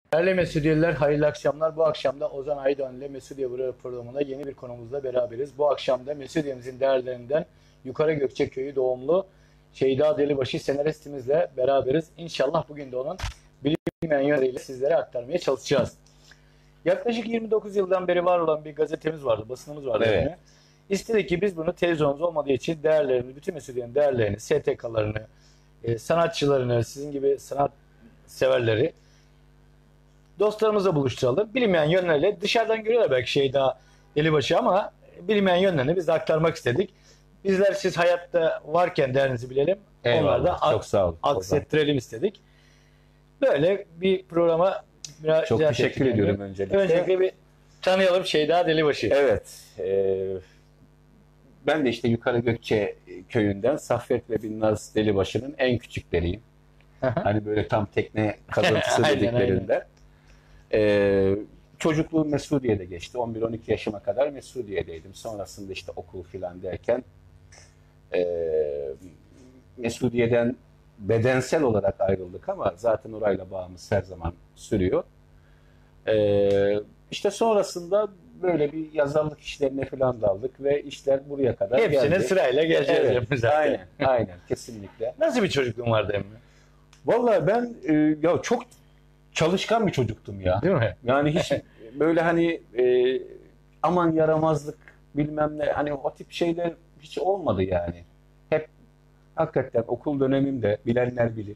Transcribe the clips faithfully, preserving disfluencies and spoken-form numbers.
Değerli Mesudiyeler, hayırlı akşamlar. Bu akşam da Ozan Aydoğan ile Mesudiye Buraya programında yeni bir konumuzla beraberiz. Bu akşam da Mesudiye'mizin değerlerinden Yukarı Gökçeköy'ü doğumlu Şeyda Delibaşı senaristimizle beraberiz. İnşallah bugün de onun bilinmeyen yönleriyle sizlere aktarmaya çalışacağız. Yaklaşık yirmi dokuz yıldan beri var olan bir gazetemiz vardı, basınımız vardı. Evet. Yani. İstedik ki biz bunu televizyonumuz olmadığı için değerlerini, bütün Mesudiye'nin değerlerini, S T K'larını, e, sanatçılarını, sizin gibi sanat severleri dostlarımızla buluşturalım. Bilinmeyen yönleriyle dışarıdan görüyorlar belki Şeyda Delibaşı ama bilinmeyen yönlerini biz de aktarmak istedik. Bizler siz hayatta varken değerinizi bilelim. Onlar da Eyvallah, çok sağ olun. aksettirelim istedik. Böyle bir programa biraz Çok teşekkür yani. ediyorum öncelikle. Öncelikle bir tanıyalım Şeyda Delibaşı. Evet. E, ben de işte Yukarı Gökçe köyünden Saffet ve Binnaz Delibaşı'nın en küçükleriyim. Hani böyle tam tekne kazıntısı Aynen, dediklerinden. Ee, çocukluğum Mesudiye'de geçti. on bir on iki yaşıma kadar Mesudiye'deydim. Sonrasında işte okul filan derken e, Mesudiye'den bedensel olarak ayrıldık ama zaten orayla bağımız her zaman sürüyor. Ee, işte sonrasında böyle bir yazarlık işlerine falan daldık ve işler buraya kadar Hepsini geldi. sırayla geleceğiz. Evet, aynen, aynen, kesinlikle. Nasıl bir çocukluğun vardı emmi? Vallahi ben e, ya çok çalışkan bir çocuktum ya. Değil mi? Yani hiç böyle hani e, aman yaramazlık bilmem ne hani o tip şeyler hiç olmadı yani. Hep hakikaten okul dönemimde bilenler bilir.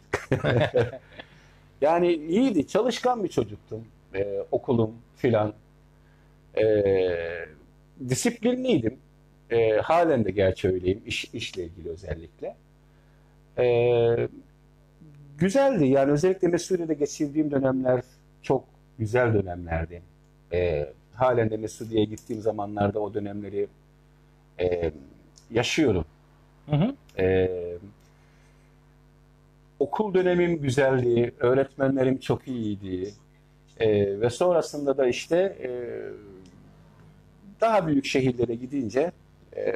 Yani iyiydi, çalışkan bir çocuktum. E, okulum filan. E, disiplinliydim. E, halen de gerçi öyleyim. İş, işle ilgili özellikle. E, güzeldi. Yani özellikle Mesudiye'de geçirdiğim dönemler çok güzel dönemlerdi. E, halen de Mesudiye'ye gittiğim zamanlarda o dönemleri e, yaşıyorum. Hı hı. E, okul dönemim güzeldi. Öğretmenlerim çok iyiydi. E, ve sonrasında da işte e, daha büyük şehirlere gidince e,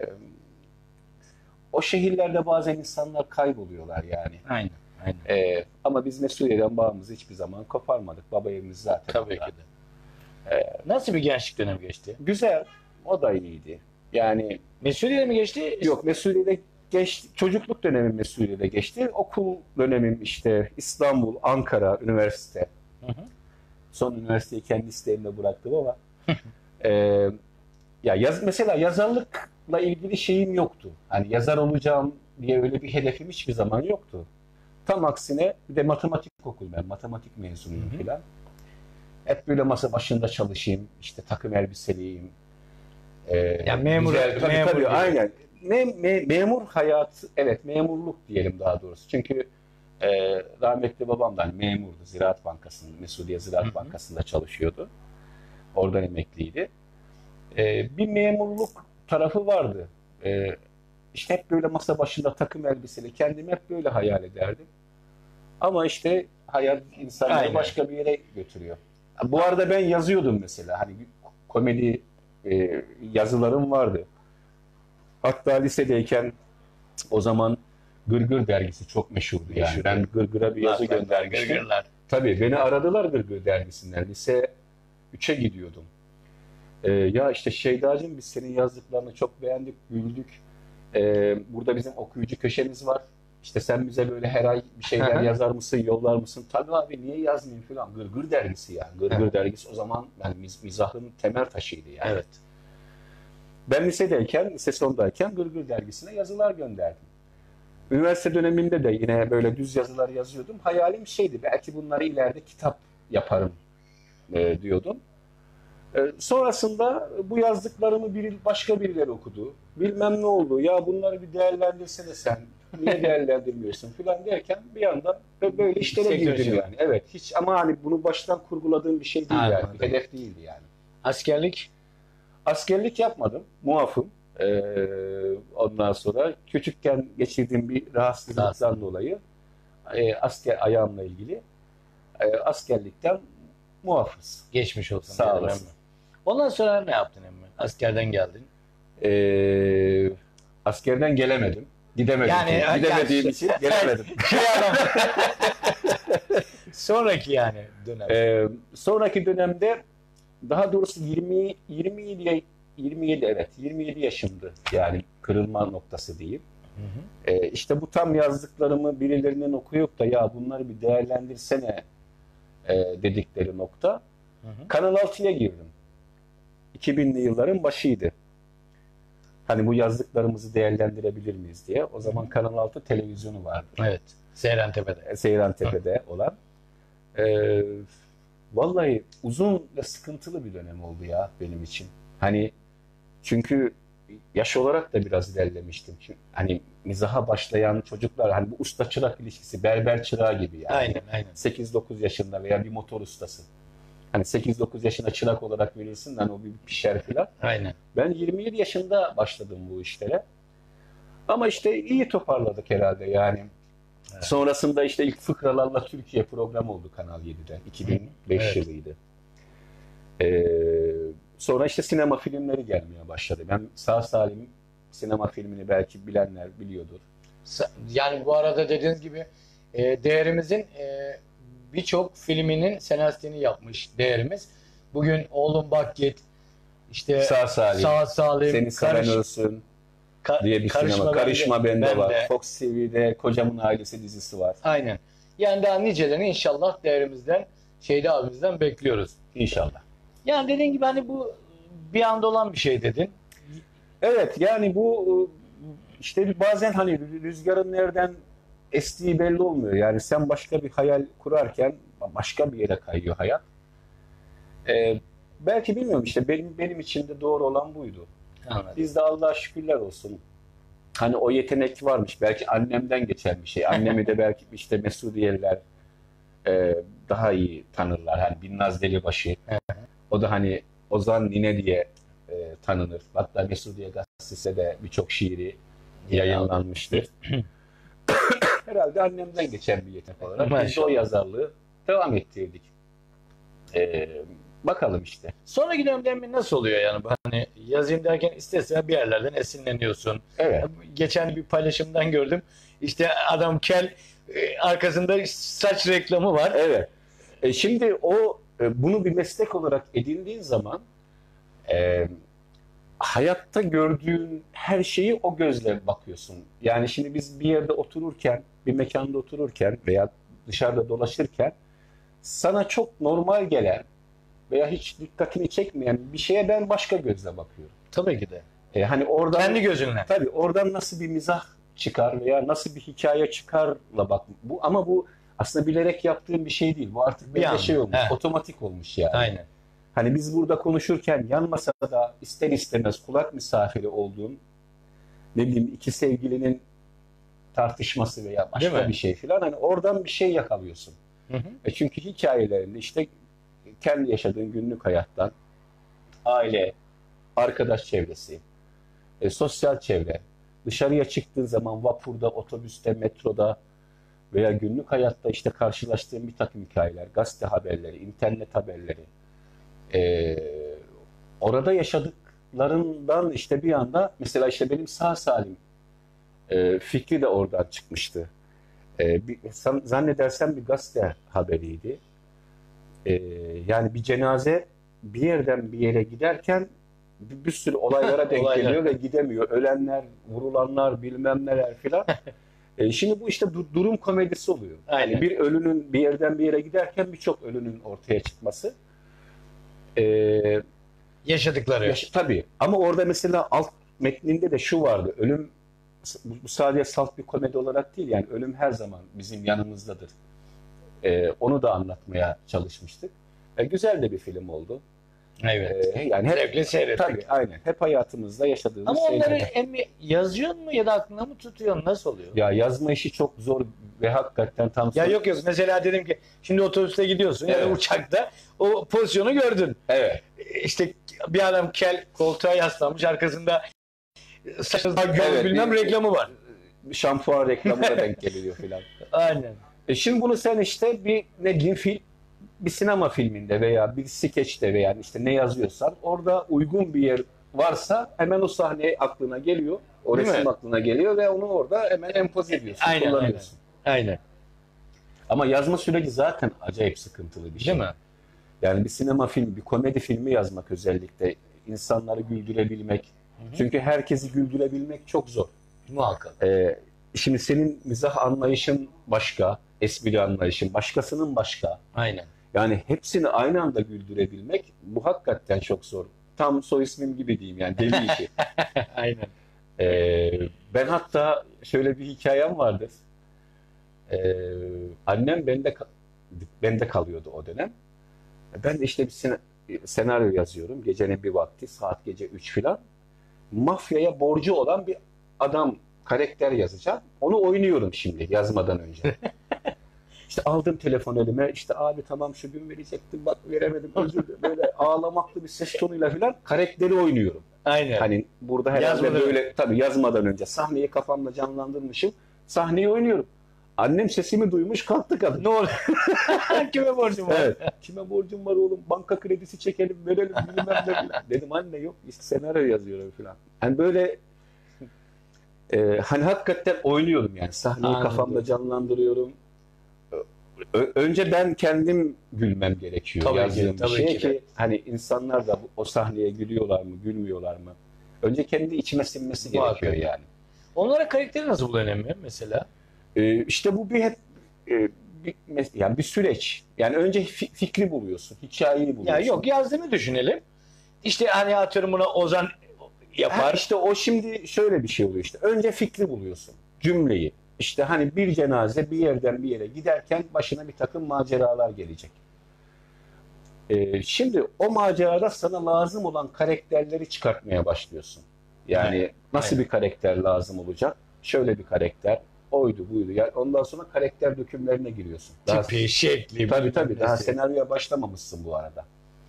o şehirlerde bazen insanlar kayboluyorlar yani. Aynen. Aynen. E, ama biz Mesudiye'den bağımızı hiçbir zaman koparmadık. Baba evimiz zaten. Tabii orada. ki de. Ee, nasıl bir gençlik dönemi geçti? Güzel. O da iyiydi. Yani Mesudiye'de mi geçti? yok Mesudiye'de geçti. Çocukluk dönemim Mesudiye'de geçti. Okul dönemim işte İstanbul, Ankara, üniversite. Hı hı. Son üniversiteyi kendi isteğimle bıraktım ama e, ya yaz, mesela yazarlıkla ilgili şeyim yoktu. Hani yazar olacağım diye öyle bir hedefim hiçbir zaman yoktu. Tam aksine bir de matematik okudum ben. Matematik mezunuyum filan. Hep böyle masa başında çalışayım. İşte takım elbiseliyim. Ee, Yani memur, güzel, tabii, memur tabii, gibi. aynen. Me, me, memur hayatı, evet memurluk diyelim daha doğrusu. Çünkü e, rahmetli babam da hani memurdu. Ziraat Bankası'nda, Mesudiye Ziraat Hı hı. Bankası'nda çalışıyordu. Oradan emekliydi. E, bir memurluk tarafı vardı. E, işte hep böyle masa başında takım elbiseli. Kendimi hep böyle hayal ederdim. Ama işte hayat insanları Aynen. başka bir yere götürüyor. Bu arada ben yazıyordum mesela. Hani komedi e, yazılarım vardı. Hatta lisedeyken o zaman Gırgır dergisi çok meşhurdu yani. Meşhur, Ben evet. Gırgır'a bir yazı göndermiştim. Gırgırlar. Tabii beni aradılar Gırgır dergisinden. Lise üçe gidiyordum. Ee, ya işte Şeydacığım biz senin yazdıklarını çok beğendik, güldük. Ee, burada bizim okuyucu köşemiz var. İşte sen bize böyle her ay bir şeyler Hı hı. yazar mısın, yollar mısın? Tabii abi niye yazmayayım falan. Gırgır dergisi yani. Gırgır Evet. dergisi o zaman yani miz- mizahın temel taşıydı yani. Evet. Ben lisedeyken, lise sondayken Gırgır dergisine yazılar gönderdim. Üniversite döneminde de yine böyle düz yazılar yazıyordum. Hayalim şeydi, belki bunları ileride kitap yaparım e, diyordum. E, sonrasında bu yazdıklarımı bir, başka birileri okudu. Bilmem ne oldu, ya bunları bir değerlendirsene sen, niye değerlendirmiyorsun falan derken bir anda böyle işlere Sektör girdim işi. yani. Evet, hiç ama hani bunu baştan kurguladığım bir şey değil Anladım. yani, bir hedef değildi yani. Askerlik? Askerlik yapmadım, muafım. Ee, ondan sonra küçükken geçirdiğim bir rahatsızlıktan Rahatsızlık. dolayı e, asker ayağımla ilgili e, askerlikten muafız. Geçmiş olsun. Sağ diyelim olasın. emmi. Ondan sonra ne yaptın emmi? Askerden geldin. Ee, askerden gelemedim. Gidemedim. Yani- Gidemediğim yani- için gelemedim. Şey adam. Sonraki yani dönem. Ee, sonraki dönemde daha doğrusu yirmi yirmi yedi yirmi yedi evet yirmi yedi yaşımdı yani kırılma noktası diyeyim. Hı hı. Ee, işte bu tam yazdıklarımı birilerinin okuyup da ya bunları bir değerlendirsene e, dedikleri nokta. Hı hı. Kanal altıya girdim. iki binli yılların başıydı. Hani bu yazdıklarımızı değerlendirebilir miyiz diye. O zaman Kanal altı televizyonu vardı. Evet. Seyrantepe'de. Seyrantepe'de olan. Ee, vallahi uzun ve sıkıntılı bir dönem oldu ya benim için. Hani çünkü yaş olarak da biraz ilerlemiştim. Çünkü hani mizaha başlayan çocuklar hani bu usta çırak ilişkisi berber çırağı gibi yani. Aynen aynen. sekiz dokuz yaşında veya bir motor ustası. Hani sekiz dokuz yaşında çırak olarak verirsin hani o bir pişer filan. Aynen. Ben yirmi yedi yaşında başladım bu işlere. Ama işte iyi toparladık herhalde yani. Evet. Sonrasında işte ilk Fıkralarla Türkiye programı oldu Kanal yedide. iki bin beş Evet. yılıydı. Ee, sonra işte sinema filmleri gelmeye başladı. Ben Sağ Salim sinema filmini belki bilenler biliyordur. Sa- Yani bu arada dediğiniz gibi e, değerimizin e, birçok filminin senaristini yapmış değerimiz. Bugün Oğlum Bak Git, işte Sağ Salim, Sağ Salim, Seni Seven Karış- Ölsün Ka- diye bir Karışma sinema. Bende, Karışma Bende Bende. var. Fox T V'de Kocamın Ailesi dizisi var. Aynen. Yani daha nicelerini inşallah değerimizden, Şeyda abimizden bekliyoruz. İnşallah. Yani dediğin gibi hani bu bir anda olan bir şey dedin. Evet yani bu işte bazen hani rüzgarın nereden estiği belli olmuyor. Yani sen başka bir hayal kurarken başka bir yere kayıyor hayat. Ee, belki bilmiyorum işte benim benim için de doğru olan buydu. Anladım. Bizde Allah'a şükürler olsun. Hani o yetenek varmış. Belki annemden geçen bir şey. Annemi de belki işte Mesudiyeliler e, daha iyi tanırlar. Hani Binnaz Delibaşı. O da hani Ozan Nine diye e, tanınır. Hatta Mesudiye Gazetesi'de de birçok şiiri yayınlanmıştır. Herhalde annemden geçen bir yetenek olarak biz de o Maşallah. yazarlığı devam ettirdik. Ee, bakalım işte. Sonraki dönemde nasıl oluyor yani? Hani yazayım derken istersen bir yerlerden esinleniyorsun. Evet. Geçen bir paylaşımdan gördüm. İşte adam kel, e, arkasında saç reklamı var. Evet. E, şimdi o e, bunu bir meslek olarak edindiğin zaman e, hayatta gördüğün her şeyi o gözle bakıyorsun. Yani şimdi biz bir yerde otururken, bir mekanda otururken veya dışarıda dolaşırken sana çok normal gelen veya hiç dikkatini çekmeyen bir şeye ben başka gözle bakıyorum. Tabii ki de. E, hani oradan Kendi gözünle. tabii oradan nasıl bir mizah çıkar veya nasıl bir hikaye çıkarla bak. Bu ama bu aslında bilerek yaptığım bir şey değil. Bu artık Bir bir anda. şey olmuş, He. otomatik olmuş yani. Aynen. Hani biz burada konuşurken yan masada ister istemez kulak misafiri olduğum ne bileyim iki sevgilinin tartışması veya Değil başka mi? bir şey filan hani oradan bir şey yakalıyorsun. Hı hı. E çünkü hikayelerinde işte kendi yaşadığın günlük hayattan aile, arkadaş çevresi, e, sosyal çevre, dışarıya çıktığın zaman vapurda, otobüste, metroda veya günlük hayatta işte karşılaştığın bir takım hikayeler, gazete haberleri, internet haberleri, e, orada yaşadıklarından işte bir anda mesela işte benim Sağ Salim e, fikri de oradan çıkmıştı. E, bir, san- zannedersem bir gazete haberiydi. E, yani bir cenaze bir yerden bir yere giderken bir, bir sürü olaylara denk Olaylar. geliyor ve gidemiyor. Ölenler, vurulanlar, bilmem neler filan. E, şimdi bu işte du- durum komedisi oluyor. Aynen. Yani bir ölünün bir yerden bir yere giderken birçok ölünün ortaya çıkması. E, Yaşadıkları. yaş- tabii ama orada mesela alt metninde de şu vardı. Ölüm bu bu sadece salt bir komedi olarak değil yani ölüm her zaman bizim yanımızdadır. E, onu da anlatmaya çalışmıştık. E, güzel de bir film oldu. Evet. E, yani hep Zevkle seyrettik. tabii aynen hep hayatımızda yaşadığımız Ama şeyler. onları hem yazıyor mu ya da aklına mı tutuyorsun? Nasıl oluyor? Ya yazma işi çok zor ve hakikaten tam Ya son- yok yok. Mesela dedim ki şimdi otobüste gidiyorsun ya da Evet. uçakta o pozisyonu gördün. Evet. İşte bir adam kel koltuğa yaslanmış arkasında saçı daha gül Evet, bilmem bir- reklamı var. Şampuan reklamına denk geliyor filan. Aynen. E şimdi bunu sen işte bir ne diyeyim film bir sinema filminde veya bir skeçte veya işte ne yazıyorsan orada uygun bir yer varsa hemen o sahne aklına geliyor. O Değil resim mi? aklına geliyor ve onu orada hemen empoze ediyorsun, Aynen, kullanıyorsun. Aynen. Ama yazma süreci zaten acayip sıkıntılı bir şey. Değil mi? Yani bir sinema filmi, bir komedi filmi yazmak özellikle insanları güldürebilmek. Hı hı. Çünkü herkesi güldürebilmek çok zor. Muhakkak. Ee, şimdi senin mizah anlayışın başka, espri anlayışın başkasının başka. Aynen. Yani hepsini aynı anda güldürebilmek bu hakikaten çok zor. Tam soy ismim gibi diyeyim yani deli işi. Aynen. Ee, ben hatta şöyle bir hikayem vardır. Ee, annem bende ka- bende kalıyordu o dönem. Ben de işte bir sen- senaryo yazıyorum. Gecenin bir vakti, saat gece üç filan. Mafyaya borcu olan bir adam, karakter yazacağım. Onu oynuyorum şimdi yazmadan önce. İşte aldım telefon elime. İşte abi tamam şu gün verecektim bak veremedim özür dilerim. Böyle ağlamaklı bir ses tonuyla filan karakteri oynuyorum. Aynen. Hani burada herhalde Yazmadan böyle tabii yazmadan önce sahneyi kafamda canlandırmışım. Sahneyi oynuyorum. Annem sesimi duymuş kalktı kadın. Ne oldu? Kime borcum var? Evet. Kime borcum var oğlum? Banka kredisi çekelim, verelim bilmem ne filan. Dedim anne yok işte senaryo yazıyorum filan. Yani böyle e, hani hakikaten oynuyorum yani. Sahneyi Anladım. kafamda canlandırıyorum. Ö- önce ben kendim gülmem gerekiyor Tabii ki, yazdığım bir tabii şeye ki ki, de. hani insanlar da bu- o sahneye gülüyorlar mı, gülmüyorlar mı? Önce kendi içime sinmesi Muhakkak. gerekiyor yani. Onlara karakteri nasıl buluyorsun Emre mesela? Ee, işte bu bir hep e, bir, mes- yani bir süreç. Yani önce fi- fikri buluyorsun, hikayeyi Ya buluyorsun. yok yazdığını düşünelim. İşte hani atıyorum buna Ozan Ha, yapar. işte o şimdi şöyle bir şey oluyor işte. Önce fikri buluyorsun, cümleyi. İşte hani bir cenaze bir yerden bir yere giderken başına bir takım maceralar gelecek. Ee, şimdi o macerada sana lazım olan karakterleri çıkartmaya başlıyorsun. Yani Aynen, nasıl aynen. bir karakter lazım olacak? Şöyle bir karakter, oydu buydu. Yani ondan sonra karakter dökümlerine giriyorsun. Daha, Tipi, şekli. tabii bilmem tabii daha nesi. senaryoya başlamamışsın bu arada.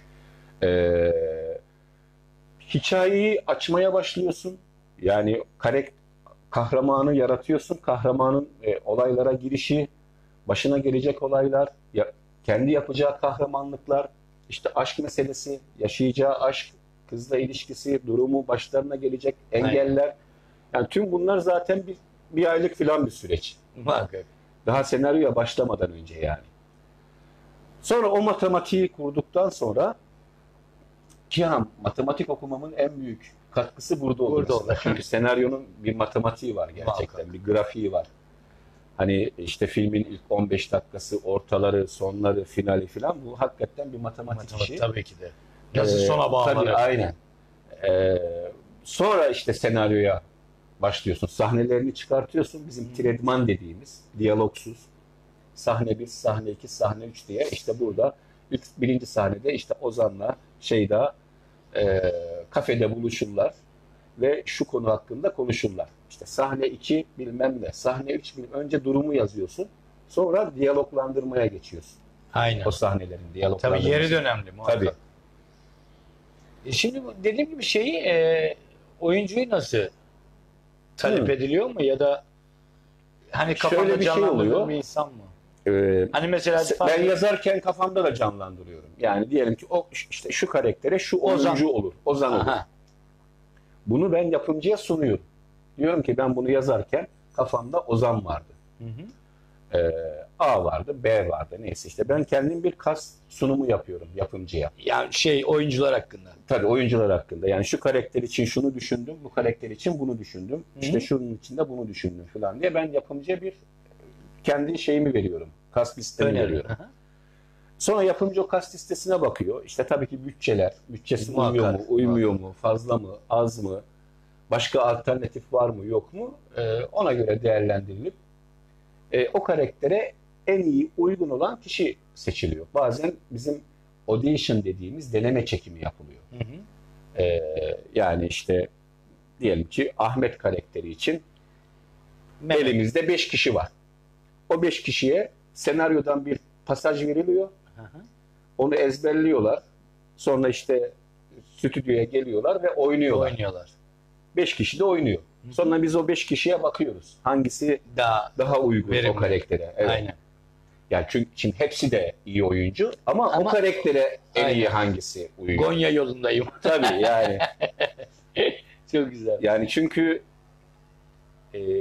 Ee, hikayeyi açmaya başlıyorsun. Yani karak kahramanı yaratıyorsun. Kahramanın e, olaylara girişi, başına gelecek olaylar, ya, kendi yapacağı kahramanlıklar, işte aşk meselesi, yaşayacağı aşk, kızla ilişkisi, durumu, başlarına gelecek engeller. Yani tüm bunlar zaten bir, bir aylık falan bir süreç. Muhakkak. Daha senaryoya başlamadan önce yani. Sonra o matematiği kurduktan sonra ki ha, matematik okumamın en büyük katkısı burada olur. Burada aslında. olur. Çünkü senaryonun bir matematiği var gerçekten, Muhakkak. bir grafiği var. Hani işte filmin ilk on beş dakikası, ortaları, sonları, finali falan bu hakikaten bir matematik, Matematik işi. tabii ki de. Nasıl Ee, sona bağları. Tabii aynen. Ee, sonra işte senaryoya başlıyorsun. Sahnelerini çıkartıyorsun. Bizim tredman dediğimiz diyalogsuz sahne bir, sahne iki, sahne üç diye işte burada ilk birinci sahnede işte Ozan'la Şeyda e, kafede buluşurlar ve şu konu hakkında konuşurlar. İşte sahne iki bilmem ne, sahne üç bilmem önce durumu yazıyorsun. Sonra diyaloglandırmaya geçiyorsun. Aynen. O sahnelerin Tabii diyaloglandırması. yeri de önemli muhakkak. Tabii. E şimdi bu dediğim gibi şeyi e, oyuncuyu nasıl talep Hı. ediliyor mu ya da hani kafanda Şöyle bir şey canlandırdığın oluyor. bir insan mı? Ee, Hani mesela ben yazarken kafamda da canlandırıyorum. Yani diyelim ki o işte şu karaktere şu Ozan. oyuncu olur. Ozan olur. Aha. Bunu ben yapımcıya sunuyorum. Diyorum ki ben bunu yazarken kafamda Ozan vardı. Hı hı. Ee, A vardı, B vardı. Neyse işte ben kendim bir kas sunumu yapıyorum yapımcıya. Yani şey oyuncular hakkında. Tabii oyuncular hakkında. Yani şu karakter için şunu düşündüm, bu karakter için bunu düşündüm. Hı. İşte şunun için de bunu düşündüm falan diye ben yapımcıya bir kendi şeyimi veriyorum. Kas listemi Öneri. veriyorum. Aha. Sonra yapımcı o kas listesine bakıyor. İşte tabii ki bütçeler, bütçesi Muhakkak, uyuyor mu, uymuyor muhakkak. mu, fazla mı, az mı, başka alternatif var mı, yok mu? Ee, ona göre değerlendirilip e, o karaktere en iyi uygun olan kişi seçiliyor. Bazen bizim audition dediğimiz deneme çekimi yapılıyor. Hı hı. Ee, yani işte diyelim ki Ahmet karakteri için Mehmet. elimizde beş kişi var. O beş kişiye senaryodan bir pasaj veriliyor. Hı hı. Onu ezberliyorlar. Sonra işte stüdyoya geliyorlar ve oynuyorlar. Oynuyorlar. Beş kişi de oynuyor. Hı hı. Sonra biz o beş kişiye bakıyoruz. Hangisi Daha daha uygun verimli. o karaktere. Evet. aynen. Yani çünkü şimdi hepsi de iyi oyuncu ama, Ama- o karaktere en Aynen. iyi hangisi uygun? Gonya yolundayım. Tabii yani. Çok güzel. Yani çünkü e,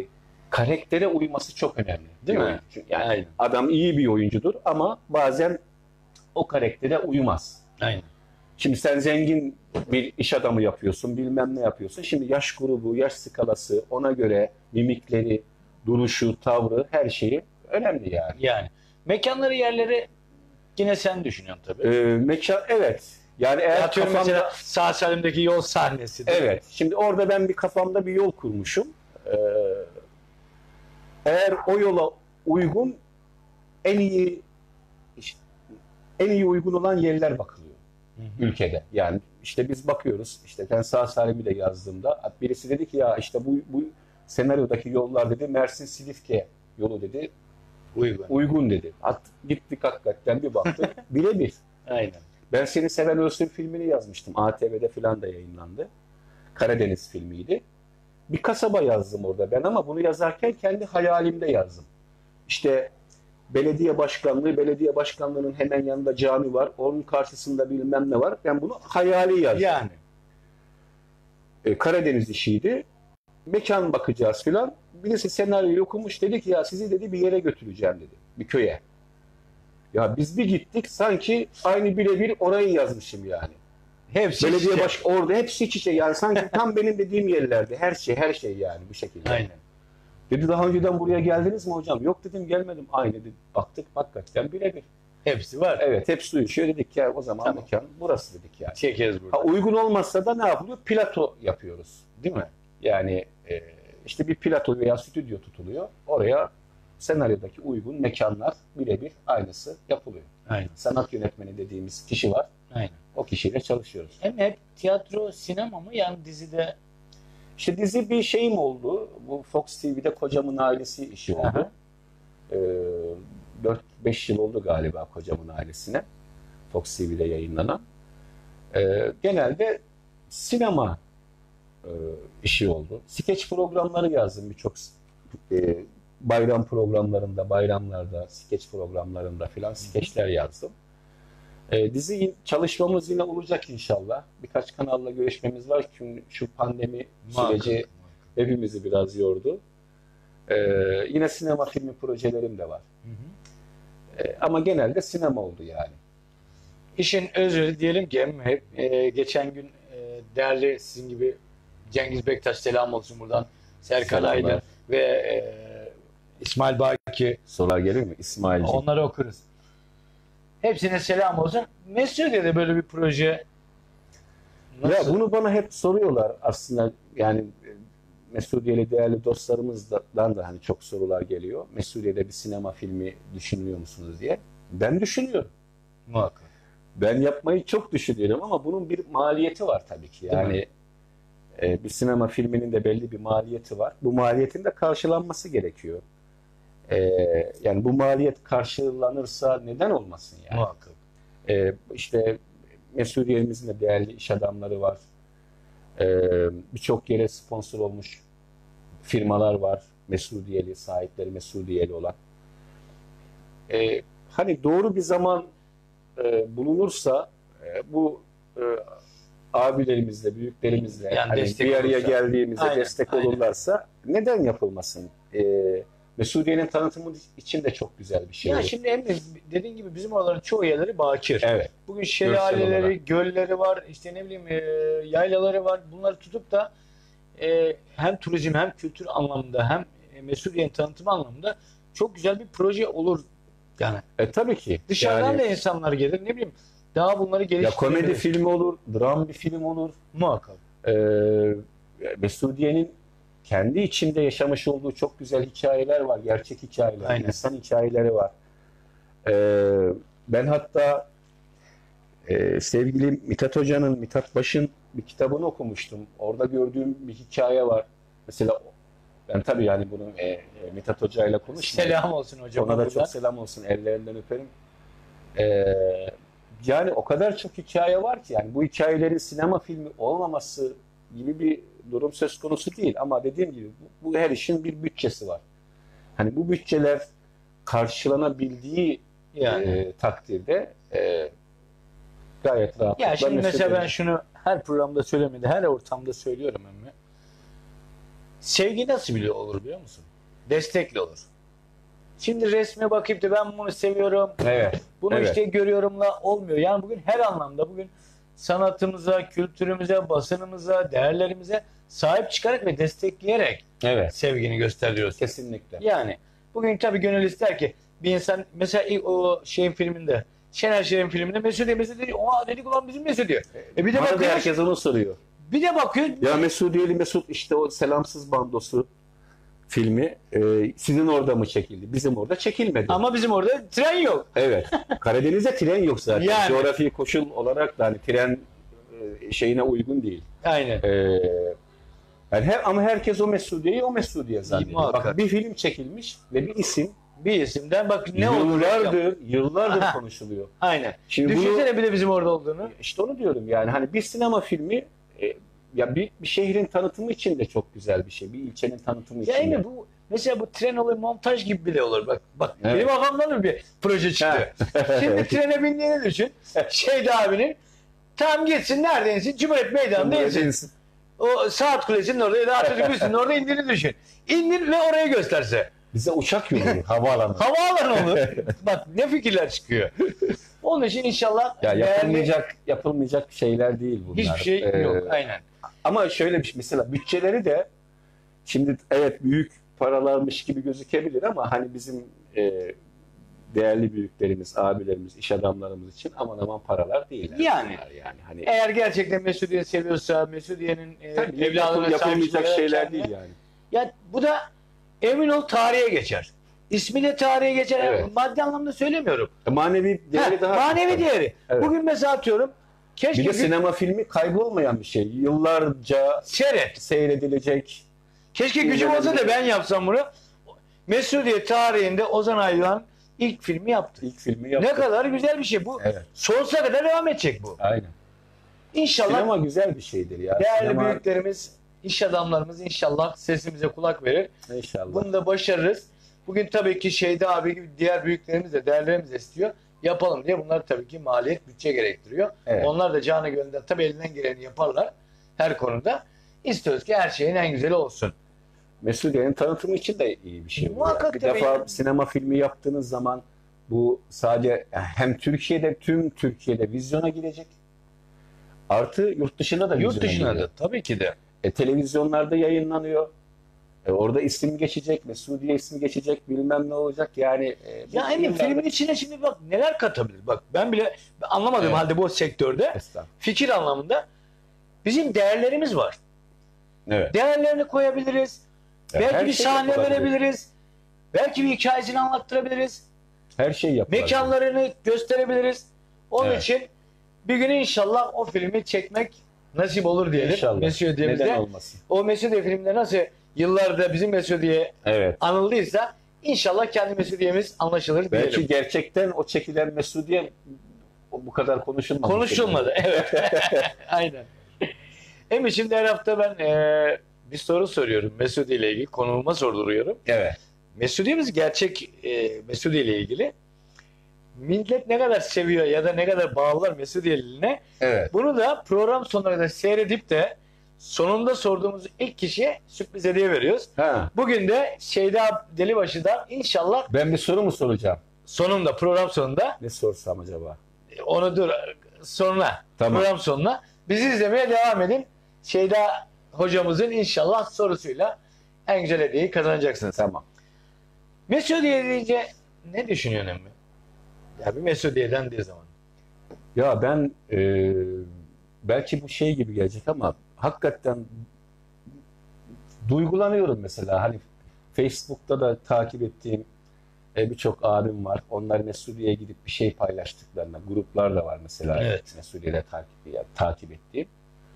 karaktere uyması çok önemli. Değil bir mi? oyuncu. Yani Aynen. adam iyi bir oyuncudur ama bazen o karaktere uymaz. Aynen. Şimdi sen zengin bir iş adamı yapıyorsun, bilmem ne yapıyorsun. Şimdi yaş grubu, yaş skalası, ona göre mimikleri, duruşu, tavrı, her şeyi önemli yani. Yani mekanları, yerleri yine sen düşünüyorsun tabii. Ee, mekan, evet. Yani eğer Atıyorum kafamda... mesela Sağ Salim'deki yol sahnesi. değil mi? Evet. Şimdi orada ben bir kafamda bir yol kurmuşum. Ee, eğer o yola uygun en iyi işte, en iyi uygun olan yerler bakılıyor Hı hı. ülkede. Yani işte biz bakıyoruz. İşte ben Sağ Salim'i de yazdığımda birisi dedi ki ya işte bu bu senaryodaki yollar dedi Mersin Silifke yolu dedi. Uygun. Uygun dedi. At, gittik hakikaten bir baktık. Birebir. Aynen. Ben Seni Seven Ölsün filmini yazmıştım. A T V'de falan da yayınlandı. Karadeniz filmiydi. Bir kasaba yazdım orada ben ama bunu yazarken kendi hayalimde yazdım. İşte belediye başkanlığı, belediye başkanlığının hemen yanında cami var. Onun karşısında bilmem ne var. Ben bunu hayali yazdım. Yani. Ee, Karadeniz işiydi. Mekan bakacağız filan. Birisi senaryoyu okumuş dedi ki ya sizi dedi bir yere götüreceğim dedi. Bir köye. Ya biz bir gittik sanki aynı birebir orayı yazmışım yani. Hepsi Belediye işte. baş orada hepsi iç içe yani sanki tam benim dediğim yerlerde her şey her şey yani bu şekilde. Aynen. Dedi daha önceden buraya geldiniz mi hocam? Yok dedim gelmedim. Aynı dedi. Baktık hakikaten birebir. Hepsi var. Evet hepsi uyuşuyor dedik ya o zaman Tamam. mekan burası dedik yani. Çekeriz burada. Ha, uygun olmazsa da ne yapılıyor? Plato yapıyoruz. Değil mi? Yani e, işte bir plato veya stüdyo tutuluyor. Oraya senaryodaki uygun mekanlar birebir aynısı yapılıyor. Aynen. Sanat yönetmeni dediğimiz kişi var. Aynen. O kişiyle çalışıyoruz. Hem hep tiyatro, sinema mı? Yani dizide. İşte dizi bir şeyim oldu. Bu Fox T V'de Kocamın Ailesi işi oldu. Aha. Ee, dört beş yıl oldu galiba Kocamın Ailesi'ne. Fox T V'de yayınlanan. Ee, genelde sinema e, işi oldu. Skeç programları yazdım birçok e, bayram programlarında, bayramlarda, skeç programlarında filan skeçler yazdım. E, dizi çalışmamız yine olacak inşallah. Birkaç kanalla görüşmemiz var. Çünkü şu pandemi Muhakkak. süreci hepimizi biraz yordu. E, yine sinema filmi projelerim de var. Hı hı. E, ama genelde sinema oldu yani. İşin özü diyelim ki hem hep e, geçen gün e, değerli sizin gibi Cengiz Bektaş selam olsun buradan. Serkan Selamlar. Aydın ve e, İsmail Baki Sorular gelir mi? İsmail'ciğim. onları okuruz. Hepsine selam olsun. Mesudiye'de böyle bir proje nasıl? Ya bunu bana hep soruyorlar aslında yani e, Mesudiye'li değerli dostlarımızdan da hani çok sorular geliyor. Mesudiye'de bir sinema filmi düşünüyor musunuz diye. Ben düşünüyorum. Muhakkak. Ben yapmayı çok düşünüyorum ama bunun bir maliyeti var tabii ki. Yani e, bir sinema filminin de belli bir maliyeti var. Bu maliyetin de karşılanması gerekiyor. E, yani bu maliyet karşılanırsa neden olmasın yani? Muhakkak. E, işte Mesudiye'mizin de değerli iş adamları var. E, birçok yere sponsor olmuş firmalar var. Mesudiyeli, sahipleri Mesudiyeli olan. E, hani doğru bir zaman e, bulunursa e, bu e, abilerimizle, büyüklerimizle Yani hani destek bir araya olursa. geldiğimizde Aynen, destek aynen. olurlarsa neden yapılmasın? E, Mesudiye'nin tanıtımı için de çok güzel bir şey Ya olur. şimdi Emre dediğin gibi bizim oraların çoğu yerleri bakir. Evet. Bugün şelaleleri, olarak. gölleri var, işte ne bileyim e, yaylaları var. Bunları tutup da e, hem turizm hem kültür anlamında hem e, Mesudiye'nin tanıtımı anlamında çok güzel bir proje olur. Yani E, tabii ki. dışarıdan Yani- da insanlar gelir. Ne bileyim daha bunları Ya geliştirebilir. komedi filmi olur, dram bir film olur. Muhakkak. Ee, Mesudiye'nin kendi içinde yaşamış olduğu çok güzel hikayeler var. Gerçek hikayeler, Aynen. insan hikayeleri var. Ee, ben hatta e, sevgili Mithat Hoca'nın, Mithat Baş'ın bir kitabını okumuştum. Orada gördüğüm bir hikaye var. Mesela ben tabii yani bunu e, e, Mithat Hoca'yla konuşmadım. Selam olsun hocam. Ona da buradan. çok selam olsun. Ellerinden öperim. Ee, yani o kadar çok hikaye var ki yani bu hikayelerin sinema filmi olmaması gibi bir durum söz konusu değil. Ama dediğim gibi bu, bu her işin bir bütçesi var. Hani bu bütçeler karşılanabildiği Yani. e, takdirde e, gayet rahatlıkla Ya şimdi mesul mesela ben edilir. şunu her programda söylemedi, her ortamda söylüyorum emmi. Sevgi nasıl bile olur biliyor musun? destekli olur. Şimdi resme bakıp da ben bunu seviyorum, Evet. bunu Evet. işte görüyorumla olmuyor. Yani bugün her anlamda bugün sanatımıza, kültürümüze, basınımıza, değerlerimize sahip çıkarak ve destekleyerek Evet. sevgini gösteriyoruz. Kesinlikle. Yani bugün tabii gönül ister ki bir insan mesela ilk o şeyin filminde Şener Şen'in filminde Mesudiye Mesudiye diyor. Oha dedik ulan bizim Mesudiye. E bir de Bana da bakıyor. herkes onu soruyor. Bir de bakıyor. Ya Mesudiyeli Mesut işte o Selamsız Bandosu filmi e, sizin orada mı çekildi? Bizim orada çekilmedi. Ama bizim orada tren yok. Evet. Karadeniz'de tren yok zaten. Yani. Coğrafi koşul olarak da hani tren e, şeyine uygun değil. Aynen. E, yani her, ama herkes o Mesudiye'yi o Mesudiye zannediyor. Muhakkak. Bak bir film çekilmiş ve bir isim Bir isimden bak ne oldu? yıllardır, yıllardır Aha. konuşuluyor. Aynen. Şimdi bunu, Düşünsene bir de bizim orada olduğunu. işte onu diyorum yani hani bir sinema filmi e, ya bir, bir şehrin tanıtımı için de çok güzel bir şey. Bir ilçenin tanıtımı için Yani de. bu mesela bu tren olur montaj gibi bile olur. Bak bak Evet. benim kafamdan bir proje çıktı. Şimdi trene bindiğini düşün. Şeyde abinin tam gitsin nerede insin? Cumhuriyet Meydanı'nda insin. O Saat Kulesi'nin orada ya da Atatürk Üstü'nün orada indiğini düşün. İndir ve orayı gösterse. Bize uçak yolu olur, havaalanı. Havaalanı olur. Bak ne fikirler çıkıyor. Onun için inşallah Ya değerli- yapılmayacak yapılmayacak şeyler değil bunlar. hiçbir şey Ee, yok. Aynen. Ama şöyle bir şey mesela bütçeleri de şimdi evet büyük paralarmış gibi gözükebilir ama hani bizim e, değerli büyüklerimiz, abilerimiz, iş adamlarımız için aman aman paralar değil. Yani. Bunlar yani hani Eğer gerçekten Mesudiye seviyorsa, Mesudiye'nin e, tabii evladına yapıl- sahip yapılmayacak çıkarak şeyler kendine- değil yani. Ya bu da emin ol tarihe geçer. İsmi de tarihe geçer. Evet. Maddi anlamda söylemiyorum. E, Manevi değeri Ha, daha manevi tabii. değeri. Evet. Bugün mesela atıyorum keşke Bir de bir sinema filmi kaybolmayan bir şey. Yıllarca seyret. seyredilecek. Keşke gücüm olsa da ben yapsam bunu. Mesudiye tarihinde Ozan Aylan ilk filmi yaptı. İlk filmi yaptı. Ne kadar güzel bir şey bu. Evet. Sonsuza kadar devam edecek bu. Aynen. İnşallah Sinema güzel bir şeydir ya. değerli Sinema, büyüklerimiz, iş adamlarımız inşallah sesimize kulak verir. İnşallah. Bunu da başarırız. Bugün tabii ki Şeyda abi gibi diğer büyüklerimiz de değerlerimiz de istiyor. Yapalım diye bunlar tabii ki maliyet, bütçe gerektiriyor. Evet. Onlar da canı gönülden tabii elinden geleni yaparlar her konuda. İstiyoruz ki her şeyin en güzeli olsun. Mesudiye'nin tanıtımı için de iyi bir şey bu. Muhakkak yani. Bir tabii defa yani. sinema filmi yaptığınız zaman bu sadece hem Türkiye'de tüm Türkiye'de vizyona girecek. Artı yurt dışına da Yurt vizyona dışına giriyor. da tabii ki de. E, televizyonlarda yayınlanıyor. E, orada isim geçecek, Mesudiye ismi geçecek, bilmem ne olacak. Yani e, bu Ya Emin yıllarda- filmin içine şimdi bak neler katabilir. Bak ben bile anlamadığım Evet. halde bu sektörde Estağfurullah. fikir anlamında bizim değerlerimiz var. Evet. Değerlerini koyabiliriz. Ya her Belki bir şey sahne yapılabilir. verebiliriz. Belki bir hikayesini anlattırabiliriz. Her şey yapılabilir. Mekanlarını gösterebiliriz. Onun Evet. için bir gün inşallah o filmi çekmek nasip olur diyelim. İnşallah. Mesudiye'mizde. Neden olmasın? O Mesudiye filminde nasıl yıllarda bizim Mesudiye Evet. anıldıysa inşallah kendi Mesudiye'miz anlaşılır Belki diyelim. gerçekten o çekilen Mesudiye bu kadar konuşulmamış. Konuşulmadı. Evet. Aynen. Emin şimdi her hafta ben eee, bir soru soruyorum Mesudiye ile ilgili. Konuğuma sorduruyorum. Evet. Mesudiye'miz gerçek e, Mesudiye ile ilgili. Millet ne kadar seviyor ya da ne kadar bağlılar Mesudiye'line. Evet. Bunu da program sonuna da seyredip de sonunda sorduğumuz ilk kişiye sürpriz hediye veriyoruz. Ha. Bugün de Şeyda Delibaşı'dan inşallah Ben bir soru mu soracağım? sonunda program sonunda Ne sorsam acaba? e, onu dur sonra Tamam. program sonuna bizi izlemeye devam edin. Şeyda hocamızın inşallah sorusuyla en güzel hediyeyi kazanacaksınız. Tamam. Mesudiye deyince ne düşünüyorsun emmi? Ya bir Mesudiye'den diye zaman. Ya ben e, belki bu şey gibi gelecek ama hakikaten duygulanıyorum mesela. Hani Facebook'ta da takip ettiğim e, birçok abim var. Onlar Mesudiye'ye gidip bir şey paylaştıklarında gruplar da var mesela. Evet. Mesudiye'de takip, ya, takip ettiğim.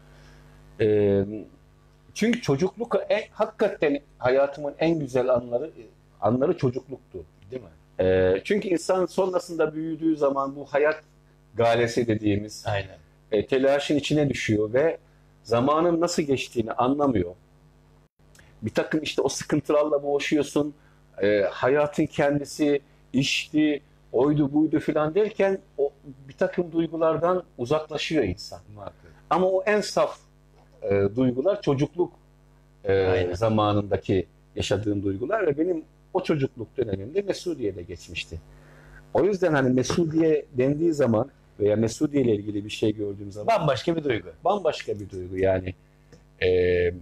E, çünkü çocukluk e, hakikaten hayatımın en güzel anları anları çocukluktu. Değil mi? E, çünkü insan sonrasında büyüdüğü zaman bu hayat galesi dediğimiz Aynen. e, telaşın içine düşüyor ve zamanın nasıl geçtiğini anlamıyor. Bir takım işte o sıkıntılarla boğuşuyorsun. E, hayatın kendisi, işti, oydu buydu filan derken o bir takım duygulardan uzaklaşıyor insan. Muhakkak. Ama o en saf e, duygular çocukluk e, Aynen. zamanındaki yaşadığım duygular ve benim o çocukluk dönemimde Mesudiye'de geçmişti. O yüzden hani Mesudiye dendiği zaman veya Mesudiye ile ilgili bir şey gördüğüm zaman Bambaşka bir duygu. bambaşka bir duygu yani. Ee,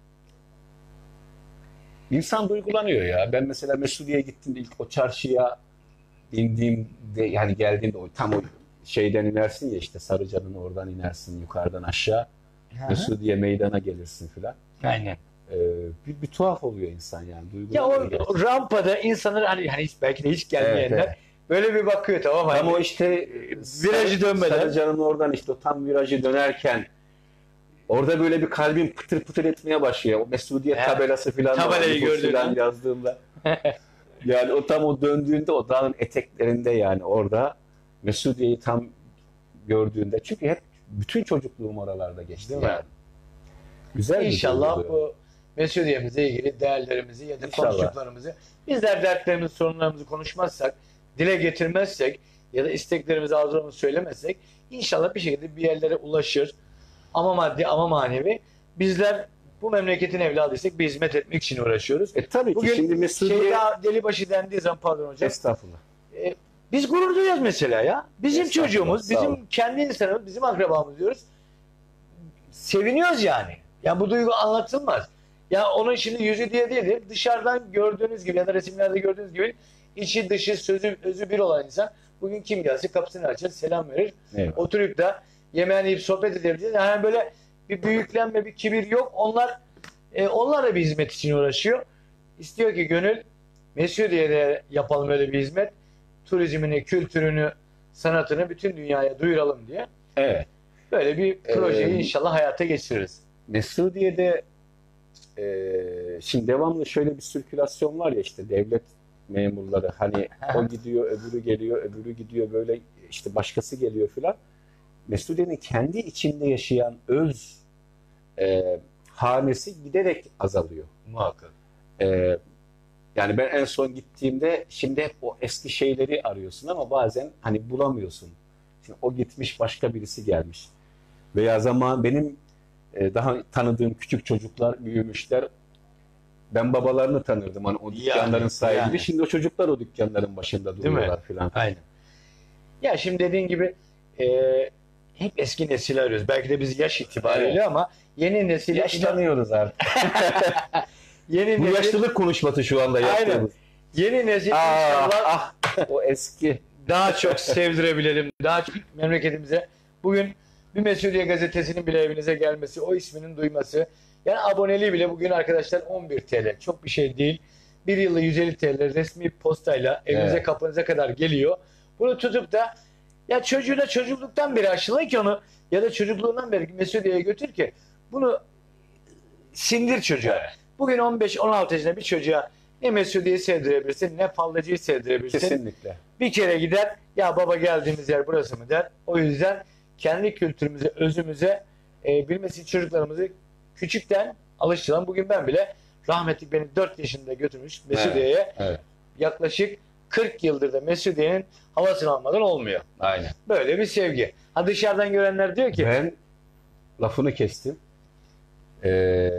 insan duygulanıyor ya. Ben mesela Mesudiye'ye gittiğimde ilk o çarşıya indiğimde yani geldiğimde o tam o şeyden inersin ya işte Sarıca'nın oradan inersin yukarıdan aşağı. Mesudiye meydana gelirsin filan. Aynen. Ee, bir, bir tuhaf oluyor insan yani. Ya o, Duygulanıyor o rampada insanlar hani, hani hiç, belki de hiç gelmeyenler Evet, evet. böyle bir bakıyor, tamam mı? Ama Hani o işte virajı dönmeden. Sarıca'nın oradan işte o tam virajı dönerken orada böyle bir kalbim pıtır pıtır etmeye başlıyor. O Mesudiye Evet. tabelası filan da var, Tabelayı nüfus gördüğün filan an. yazdığımda. Yani o tam o döndüğünde o dağın eteklerinde yani orada Mesudiye'yi tam gördüğünde çünkü hep bütün çocukluğum oralarda geçti. Değil mi? Yani. Güzel bir İnşallah duygu. bu Mesudiye'mize ilgili değerlerimizi ya da İnşallah. konuştuklarımızı, bizler dertlerimizi, sorunlarımızı konuşmazsak, dile getirmezsek ya da isteklerimizi, arzularımızı söylemezsek inşallah bir şekilde bir yerlere ulaşır. Ama maddi ama manevi. Bizler bu memleketin evladıysak bir hizmet etmek için uğraşıyoruz. E tabii Bugün ki şimdi Mesudiye... Şeyda Delibaşı dendiği zaman, pardon hocam, Estağfurullah. e, biz gurur duyuyoruz mesela ya. Bizim Estağfurullah, çocuğumuz, sağ olun. bizim kendi insanımız, bizim akrabamız diyoruz. Seviniyoruz yani. Yani bu duygu anlatılmaz. Ya onun şimdi yüzü diye değil, dışarıdan gördüğünüz gibi ya da resimlerde gördüğünüz gibi içi dışı sözü özü bir olan insan bugün kim gelse kapısını açar, selam verir. Evet. Oturup da yemeğini yiyip sohbet edebiliriz. Yani böyle bir büyüklenme, bir kibir yok. Onlar e, onlar da bir hizmet için uğraşıyor. İstiyor ki gönül Mesudiye'de yapalım öyle bir hizmet. Turizmini, kültürünü, sanatını bütün dünyaya duyuralım diye. Evet. Böyle bir projeyi Ee, inşallah hayata geçiririz. Mesudiye'de e, şimdi devamlı şöyle bir sirkülasyon var ya işte devlet memurları hani o gidiyor öbürü geliyor öbürü gidiyor böyle işte başkası geliyor filan. Mesudiye'nin kendi içinde yaşayan öz e, hanesi giderek azalıyor. Muhakkak. E, yani ben en son gittiğimde şimdi hep o eski şeyleri arıyorsun ama bazen hani bulamıyorsun. Şimdi o gitmiş başka birisi gelmiş. Veya zaman benim e, daha tanıdığım küçük çocuklar büyümüşler. Ben babalarını tanırdım hani o dükkanların Yani, sahibi. yani. Şimdi o çocuklar o dükkanların başında Değil mi? duruyorlar filan. Aynen. Ya şimdi dediğin gibi e, hep eski nesil arıyoruz. Belki de biz yaş itibariyle Evet. ama yeni nesil Yaşlanıyoruz artık. yeni Bu nesil, yaşlılık konuşması şu anda Aynen. yaptığımız. yeni nesil Ah, inşallah ah, o eski. daha çok sevdirebilelim. Daha çok memleketimize. Bugün bir Mesudiye gazetesinin bile evinize gelmesi, o isminin duyması. Yani aboneliği bile bugün arkadaşlar on bir T L. Çok bir şey değil. Bir yılda yüz elli T L resmi postayla evinize Evet. kapınıza kadar geliyor. Bunu tutup da ya çocuğu da çocukluktan beri aşıla ki onu ya da çocukluğundan beri Mesudiye'ye götür ki bunu sindir çocuğa. Bugün on beş on altı yaşında bir çocuğa ne Mesudiye'yi sevdirebilirsin ne Fallacı'yı sevdirebilirsin. Kesinlikle. Bir kere gider ya baba geldiğimiz yer burası mı der. O yüzden kendi kültürümüze, özümüze e, bilmesi çocuklarımızı küçükten alıştıralım. Bugün ben bile rahmetlik beni dört yaşında götürmüş Mesudiye'ye. Evet, evet. Yaklaşık kırk yıldır da Mesudiye'nin havasını almadan olmuyor. Aynen. Böyle bir sevgi. Ha dışarıdan görenler diyor ki Ben lafını kestim. Ee,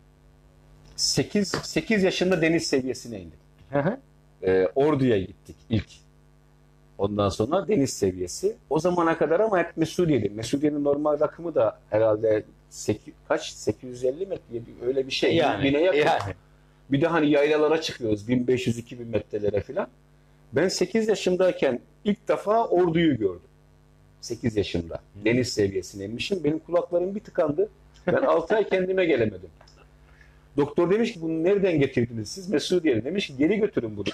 sekiz sekiz yaşında deniz seviyesine indim. hı hı, Ee, Ordu'ya gittik ilk. Ondan sonra deniz seviyesi. O zamana kadar ama hep Mesudiye'de. Mesudiye'nin normal rakımı da herhalde sekiz, kaç? sekiz yüz elli metre öyle bir şey. yani, Bine yakın. yani. Bir de hani yaylalara çıkıyoruz. bin beş yüz iki bin metrelere falan. Ben sekiz yaşındayken ilk defa Ordu'yu gördüm. sekiz yaşında. Deniz seviyesine inmişim. Benim kulaklarım bir tıkandı. Ben altı ay kendime gelemedim. Doktor demiş ki bunu nereden getirdiniz siz? Mesudiye'den. Demiş ki geri götürün bunu.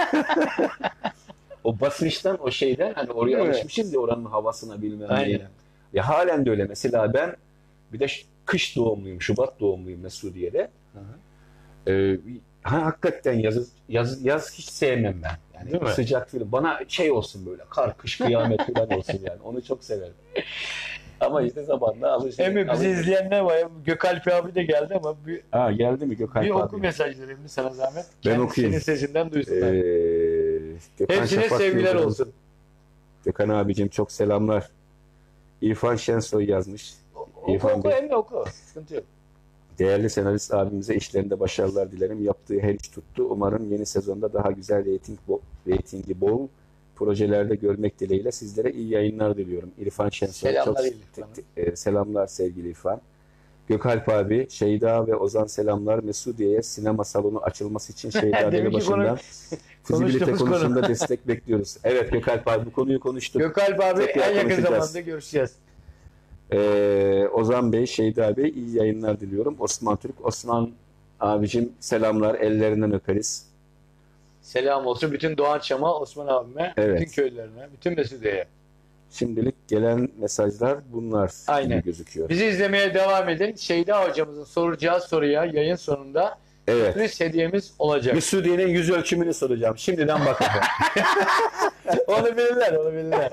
O basınçtan o şeyden hani oraya Evet. alışmışız ya oranın havasına bilmem Aynen. neyine. Ya halen de öyle. Mesela ben bir de kış doğumluyum. Şubat doğumluyum Mesudiye'de. Ee, ha, hakikaten yaz, yaz, yaz hiç sevmem ben. Değil Yani mi? sıcak falan. Bana şey olsun böyle kar, kış, kıyamet falan olsun yani. Onu çok severim. Ama işte zamanla alışır. Emmi bizi alışır. izleyenler var. Gökalp abi de geldi ama bir, Ha geldi mi Gökhan bir abi? oku mesajları Emmi sana zahmet. Ben Kendisinin okuyayım. sesinden duysunlar. Ee, Gökhan Hepsine Şafak sevgiler Yıldırım. olsun. Gökhan abicim çok selamlar. İrfan Şensoy yazmış. Oku İrfan oku Bey. Emmi oku. Sıkıntı yok. Değerli senarist abimize işlerinde başarılar dilerim. Yaptığı her iş tuttu. Umarım yeni sezonda daha güzel reyting bol, reytingi bol projelerde görmek dileğiyle sizlere iyi yayınlar diliyorum. İrfan Şensoy. Selamlar Çok İrfan. te- te- e, selamlar sevgili İrfan. Gökalp abi, Şeyda ve Ozan selamlar. Mesudiye'ye sinema salonu açılması için Şeyda Deminki Demirbaşı'ndan konu- fizibilite konuştuğumuz konu. konusunda destek bekliyoruz. Evet Gökalp abi bu konuyu konuştuk. Gökalp abi Tekrar en yakın konuşacağız. zamanda görüşeceğiz. Ee, Ozan Bey, Şeyda Bey iyi yayınlar diliyorum. Osman Türk, Osman abicim selamlar, ellerinden öperiz. Selam olsun bütün Doğan Çam'a, Osman abime, Evet. bütün köylerine, bütün Mesudiye'ye. Şimdilik gelen mesajlar bunlar Aynen. gibi gözüküyor. Bizi izlemeye devam edin. Şeyda hocamızın soracağı soruya yayın sonunda Evet. sürpriz hediyemiz olacak. Mesudiye'nin yüz ölçümünü soracağım. Şimdiden bakacağım. Onu bilirler, onu bilirler.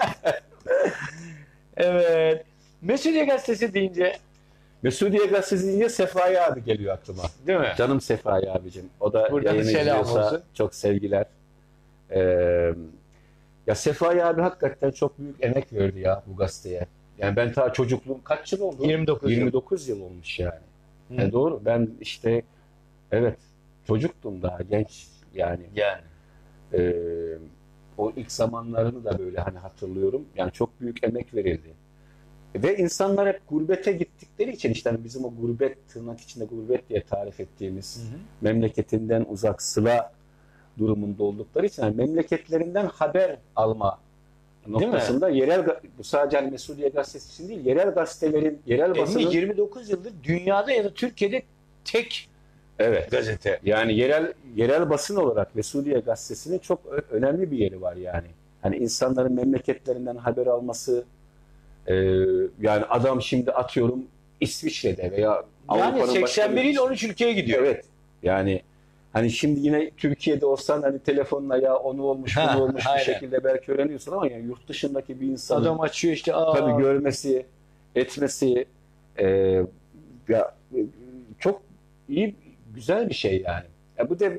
Evet. Mesudiye Gazetesi deyince, Mesudiye gazetesi deyince Sefai abi geliyor aklıma. değil mi? Canım Sefai abicim. O da Buradan yayını selam izliyorsa olsun. çok sevgiler. Ee, ya Sefai abi hakikaten çok büyük emek verdi ya bu gazeteye. Yani ben ta çocukluğum kaç yıl oldu? yirmi dokuz yıl. yirmi dokuz yıl olmuş yani. Hı. E doğru. Ben işte evet çocuktum daha genç yani. Yani. Ee, o ilk zamanlarını da böyle hani hatırlıyorum. Yani çok büyük emek verildi. Ve insanlar hep gurbete gittikleri için işte hani bizim o gurbet tırnak içinde gurbet diye tarif ettiğimiz Hı hı. memleketinden uzak sıla durumunda oldukları için yani memleketlerinden haber alma noktasında yerel ga- bu sadece hani Mesudiye gazetesi için değil yerel gazetelerin yerel basının Emmi yirmi dokuz yıldır dünyada ya da Türkiye'de tek evet gazete. yani yerel yerel basın olarak Mesudiye gazetesinin çok ö- önemli bir yeri var yani. Hani insanların memleketlerinden haber alması e, yani adam şimdi atıyorum İsviçre'de veya Yani Avrupa'nın başka seksen bir bir- il on üç ülkeye gidiyor. Evet. Yani hani şimdi yine Türkiye'de olsan hani telefonla ya onu olmuş Ha, bunu olmuş bir aynen. şekilde belki öğreniyorsun ama yani yurt dışındaki bir insanın Adam açıyor işte. Aa, tabii görmesi, etmesi e, ya e, çok iyi, güzel bir şey yani. Ya bu da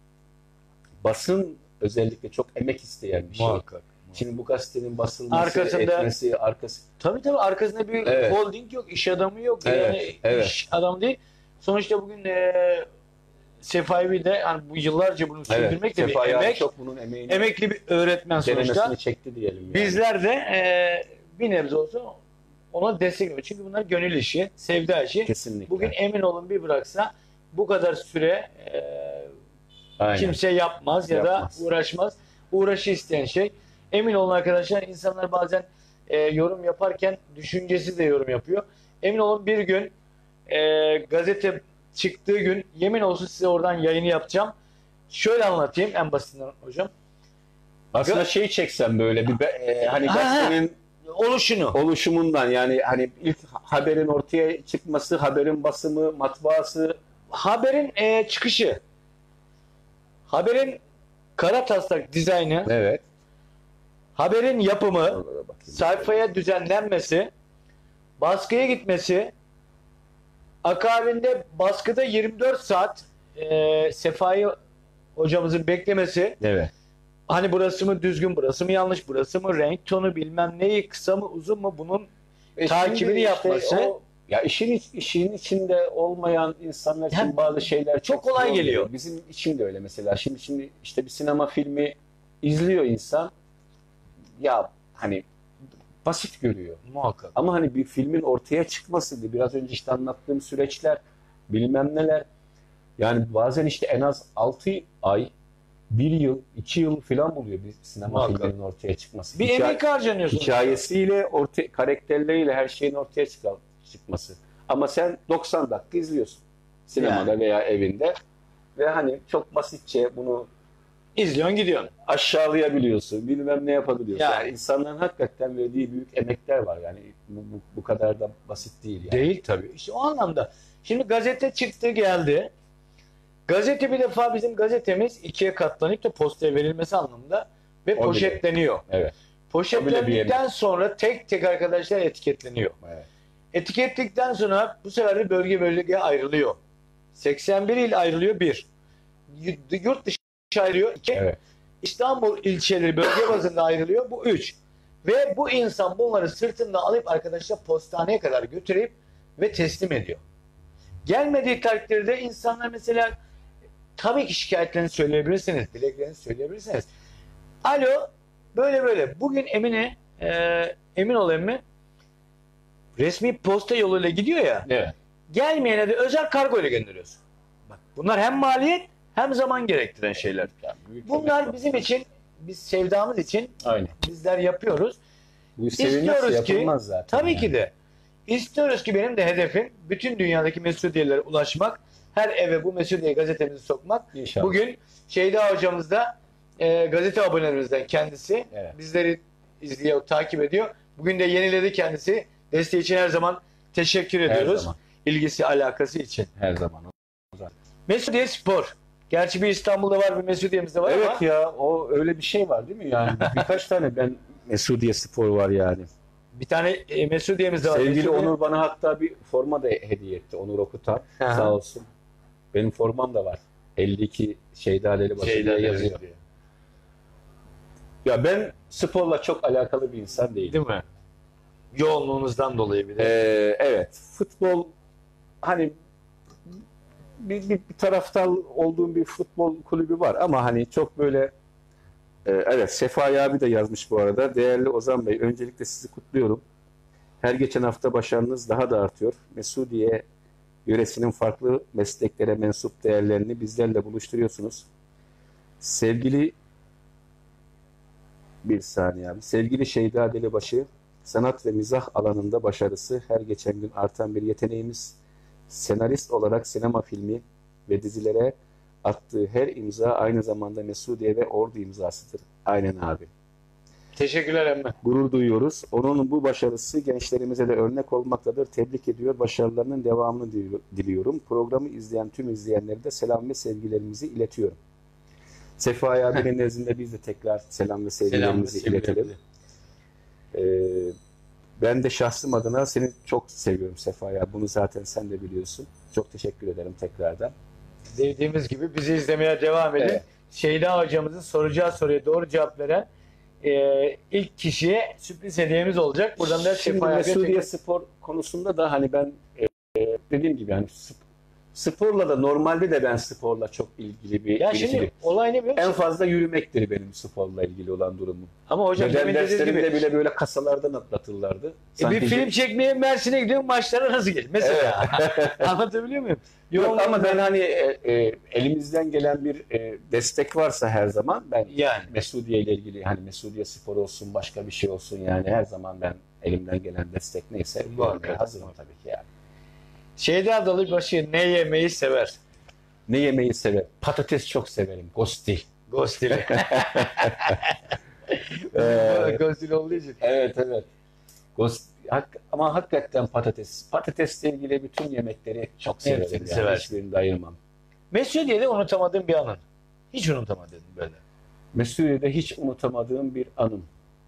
basın özellikle çok emek isteyen bir şey. muhakkak. Şimdi bu gazetenin basılması, Arkasında- etmesi, arkası Tabii tabii arkasında bir Evet. holding yok, iş adamı yok. Evet, Yani evet. iş adamı değil. Sonuçta bugün e, Sefai de yani bu yıllarca bunu sürdürmek de bir Sefai abi emek. çok bunun emeğini Emekli bir öğretmen sonuçta. denemesini çekti diyelim yani. Bizler de e, bir nebze olsa ona destek veriyoruz. Çünkü bunlar gönül işi, sevda işi. Kesinlikle. Bugün emin olun bir bıraksa bu kadar süre e, Aynen. kimse yapmaz ya Yapmaz. da uğraşmaz. Uğraşı isteyen şey. Emin olun arkadaşlar insanlar bazen e, yorum yaparken düşüncesi de yorum yapıyor. Emin olun bir gün e, gazete çıktığı gün yemin olsun size oradan yayını yapacağım. Şöyle anlatayım en basitinden hocam. Aslında Gö- şey çeksem böyle bir be- e, hani Ha, gazetenin Oluşunu. oluşumundan yani hani ilk haberin ortaya çıkması, haberin basımı, matbaası Haberin e, çıkışı. Haberin kara taslak dizaynı. evet. Haberin yapımı. Orada da bakayım. Sayfaya düzenlenmesi, baskıya gitmesi, akabinde baskıda yirmi dört saat e, Sefai hocamızın beklemesi, Evet. hani burası mı düzgün, burası mı yanlış, burası mı renk tonu bilmem neyi, kısa mı uzun mu bunun E takibini şimdi işte yapması o- ya işin iç- işin içinde olmayan insanlar için Hem bazı şeyler çok, çok kolay zor geliyor. Bizim için de öyle mesela. Şimdi şimdi işte bir sinema filmi izliyor insan. Ya hani basit görüyor. muhakkak. Ama hani bir filmin ortaya çıkması, biraz önce işte anlattığım süreçler, bilmem neler. Yani bazen işte en az altı ay, bir yıl, iki yıl falan buluyor bir sinema Muhakkak. filminin ortaya çıkması. Bir Hikaye- emek harcanıyorsun. hikayesiyle, orta, karakterleriyle her şeyin ortaya çıkan, çıkması. Ama sen doksan dakika izliyorsun. Sinemada Yani. veya evinde. Ve hani çok basitçe bunu İzliyorsun gidiyorsun. aşağılayabiliyorsun. Bilmem ne yapabiliyorsun. Yani. Yani insanların hakikaten verdiği büyük emekler var. Yani bu, bu, bu kadar da basit değil yani. Değil tabii. İşte o anlamda. Şimdi gazete çıktı geldi. Gazete bir defa bizim gazetemiz ikiye katlanıp da postaya verilmesi anlamında ve O bile. poşetleniyor. Evet. Poşetlendikten sonra tek tek arkadaşlar etiketleniyor. Evet. Etiketledikten sonra bu sefer de bölge bölgeye ayrılıyor. seksen bir il ayrılıyor bir. Y- Yurt dışı ayrılıyor iki. Evet. İstanbul ilçeleri bölge bazında ayrılıyor bu üç. Ve bu insan bunları sırtında alıp arkadaşlar postaneye kadar götürüp ve teslim ediyor. Gelmediği takdirde insanlar mesela tabii ki şikayetlerini söyleyebilirsiniz, dileklerini söyleyebilirsiniz. Alo, böyle böyle. Bugün Emine, e, emin ol emmi, resmi posta yoluyla gidiyor ya. Evet. Gelmeyene de özel kargo ile gönderiyorsun. Bak, bunlar hem maliyet hem zaman gerektiren şeyler. Bunlar bizim için, biz sevdamız için Aynen. bizler yapıyoruz. Bu sevilmezse İstiyoruz ki, yapılmaz zaten. tabii yani. ki de. İstiyoruz ki benim de hedefim bütün dünyadaki Mesudiyelere ulaşmak, her eve bu Mesudiye gazetemizi sokmak. İnşallah. Bugün Şeyda hocamız da e, gazete abonelerimizden kendisi. Evet. Bizleri izliyor, takip ediyor. Bugün de yeniledi kendisi. Desteği için her zaman teşekkür Her ediyoruz. zaman. İlgisi, alakası için. Her zaman. Mesudiye Spor. Gerçi bir İstanbul'da var, bir Mesudiye'miz de var Evet ama ya, o öyle bir şey var değil mi? Yani birkaç tane ben Mesudiye Spor var yani. bir tane e, Mesudiye'miz de var. Sevgili Mesudiye- Onur bana hatta bir forma da hediye etti. Onur Okutan. Aha. Sağ olsun. Benim formam da var. elli iki Şeyda Delibaşı Şeyda diye Delibaşı yazıyor. diye. Ya ben sporla çok alakalı bir insan değilim. Değil mi? Yoğunluğunuzdan dolayı bir de. Ee, evet. Futbol hani bir, bir, bir taraftar olduğum bir futbol kulübü var ama hani çok böyle e, evet, Sefai abi de yazmış bu arada. Değerli Ozan Bey, öncelikle sizi kutluyorum. Her geçen hafta başarınız daha da artıyor. Mesudiye yöresinin farklı mesleklere mensup değerlerini bizlerle buluşturuyorsunuz. Sevgili bir saniye abi. Sevgili Şeyda Delibaşı, sanat ve mizah alanında başarısı her geçen gün artan bir yeteneğimiz. Senarist olarak sinema filmi ve dizilere attığı her imza aynı zamanda Mesudiye ve Ordu imzasıdır. Aynen abi. Teşekkürler emmi. Gurur duyuyoruz. Onun bu başarısı gençlerimize de örnek olmaktadır. Tebrik ediyor. Başarılarının devamını diliyorum. Programı izleyen tüm izleyenlere de selam ve sevgilerimizi iletiyorum. Sefai abinin nezdinde biz de tekrar selam ve sevgilerimizi Selam, iletelim. Ee, ben de şahsım adına seni çok seviyorum Sefai abi. Bunu zaten sen de biliyorsun. Çok teşekkür ederim tekrardan. Dediğimiz gibi bizi izlemeye devam edin. Evet. Şeyda hocamızın soracağı soruya doğru cevap veren e, ilk kişiye sürpriz hediyemiz olacak. Buradan da Şimdi Sefai abiye Mesudiye tekrar- spor konusunda da hani ben e, dediğim gibi yani sp- sporla da normalde de ben sporla çok ilgili bir Ya birisiyim. şimdi olay ne biliyor musun? En fazla yürümektir benim sporla ilgili olan durumum. Ama hocam Beden demin dediğiniz derslerimde gibi bile böyle kasalardan atlatırlardı. e, Sanki bir film çekmeye Mersin'e gidiyorum, maçlara nasıl geç? Mesela. Anlatabiliyor muyum? Yok ama ben hani e, e, elimizden gelen bir e, destek varsa her zaman ben Yani. Mesudiye ile ilgili hani Mesudiye spor olsun başka bir şey olsun yani her zaman ben elimden gelen destek neyse Muhakkak. vermeye hazırım tabii ki yani. Şeyda Delibaşı ne yemeyi sever? Ne yemeyi sever? Patates çok severim. Gosti. Ghostili. Ee, Ghostili olduğu için. evet evet. Gost, hak- ama hakikaten patates. Patatesle ilgili bütün yemekleri çok severim. Hepsini Yani. seversin. Hiçbirini de ayırmam. Mesudiye'de unutamadığım bir anın. Hiç unutamadığım böyle. Mesudiye'de hiç unutamadığım bir anım.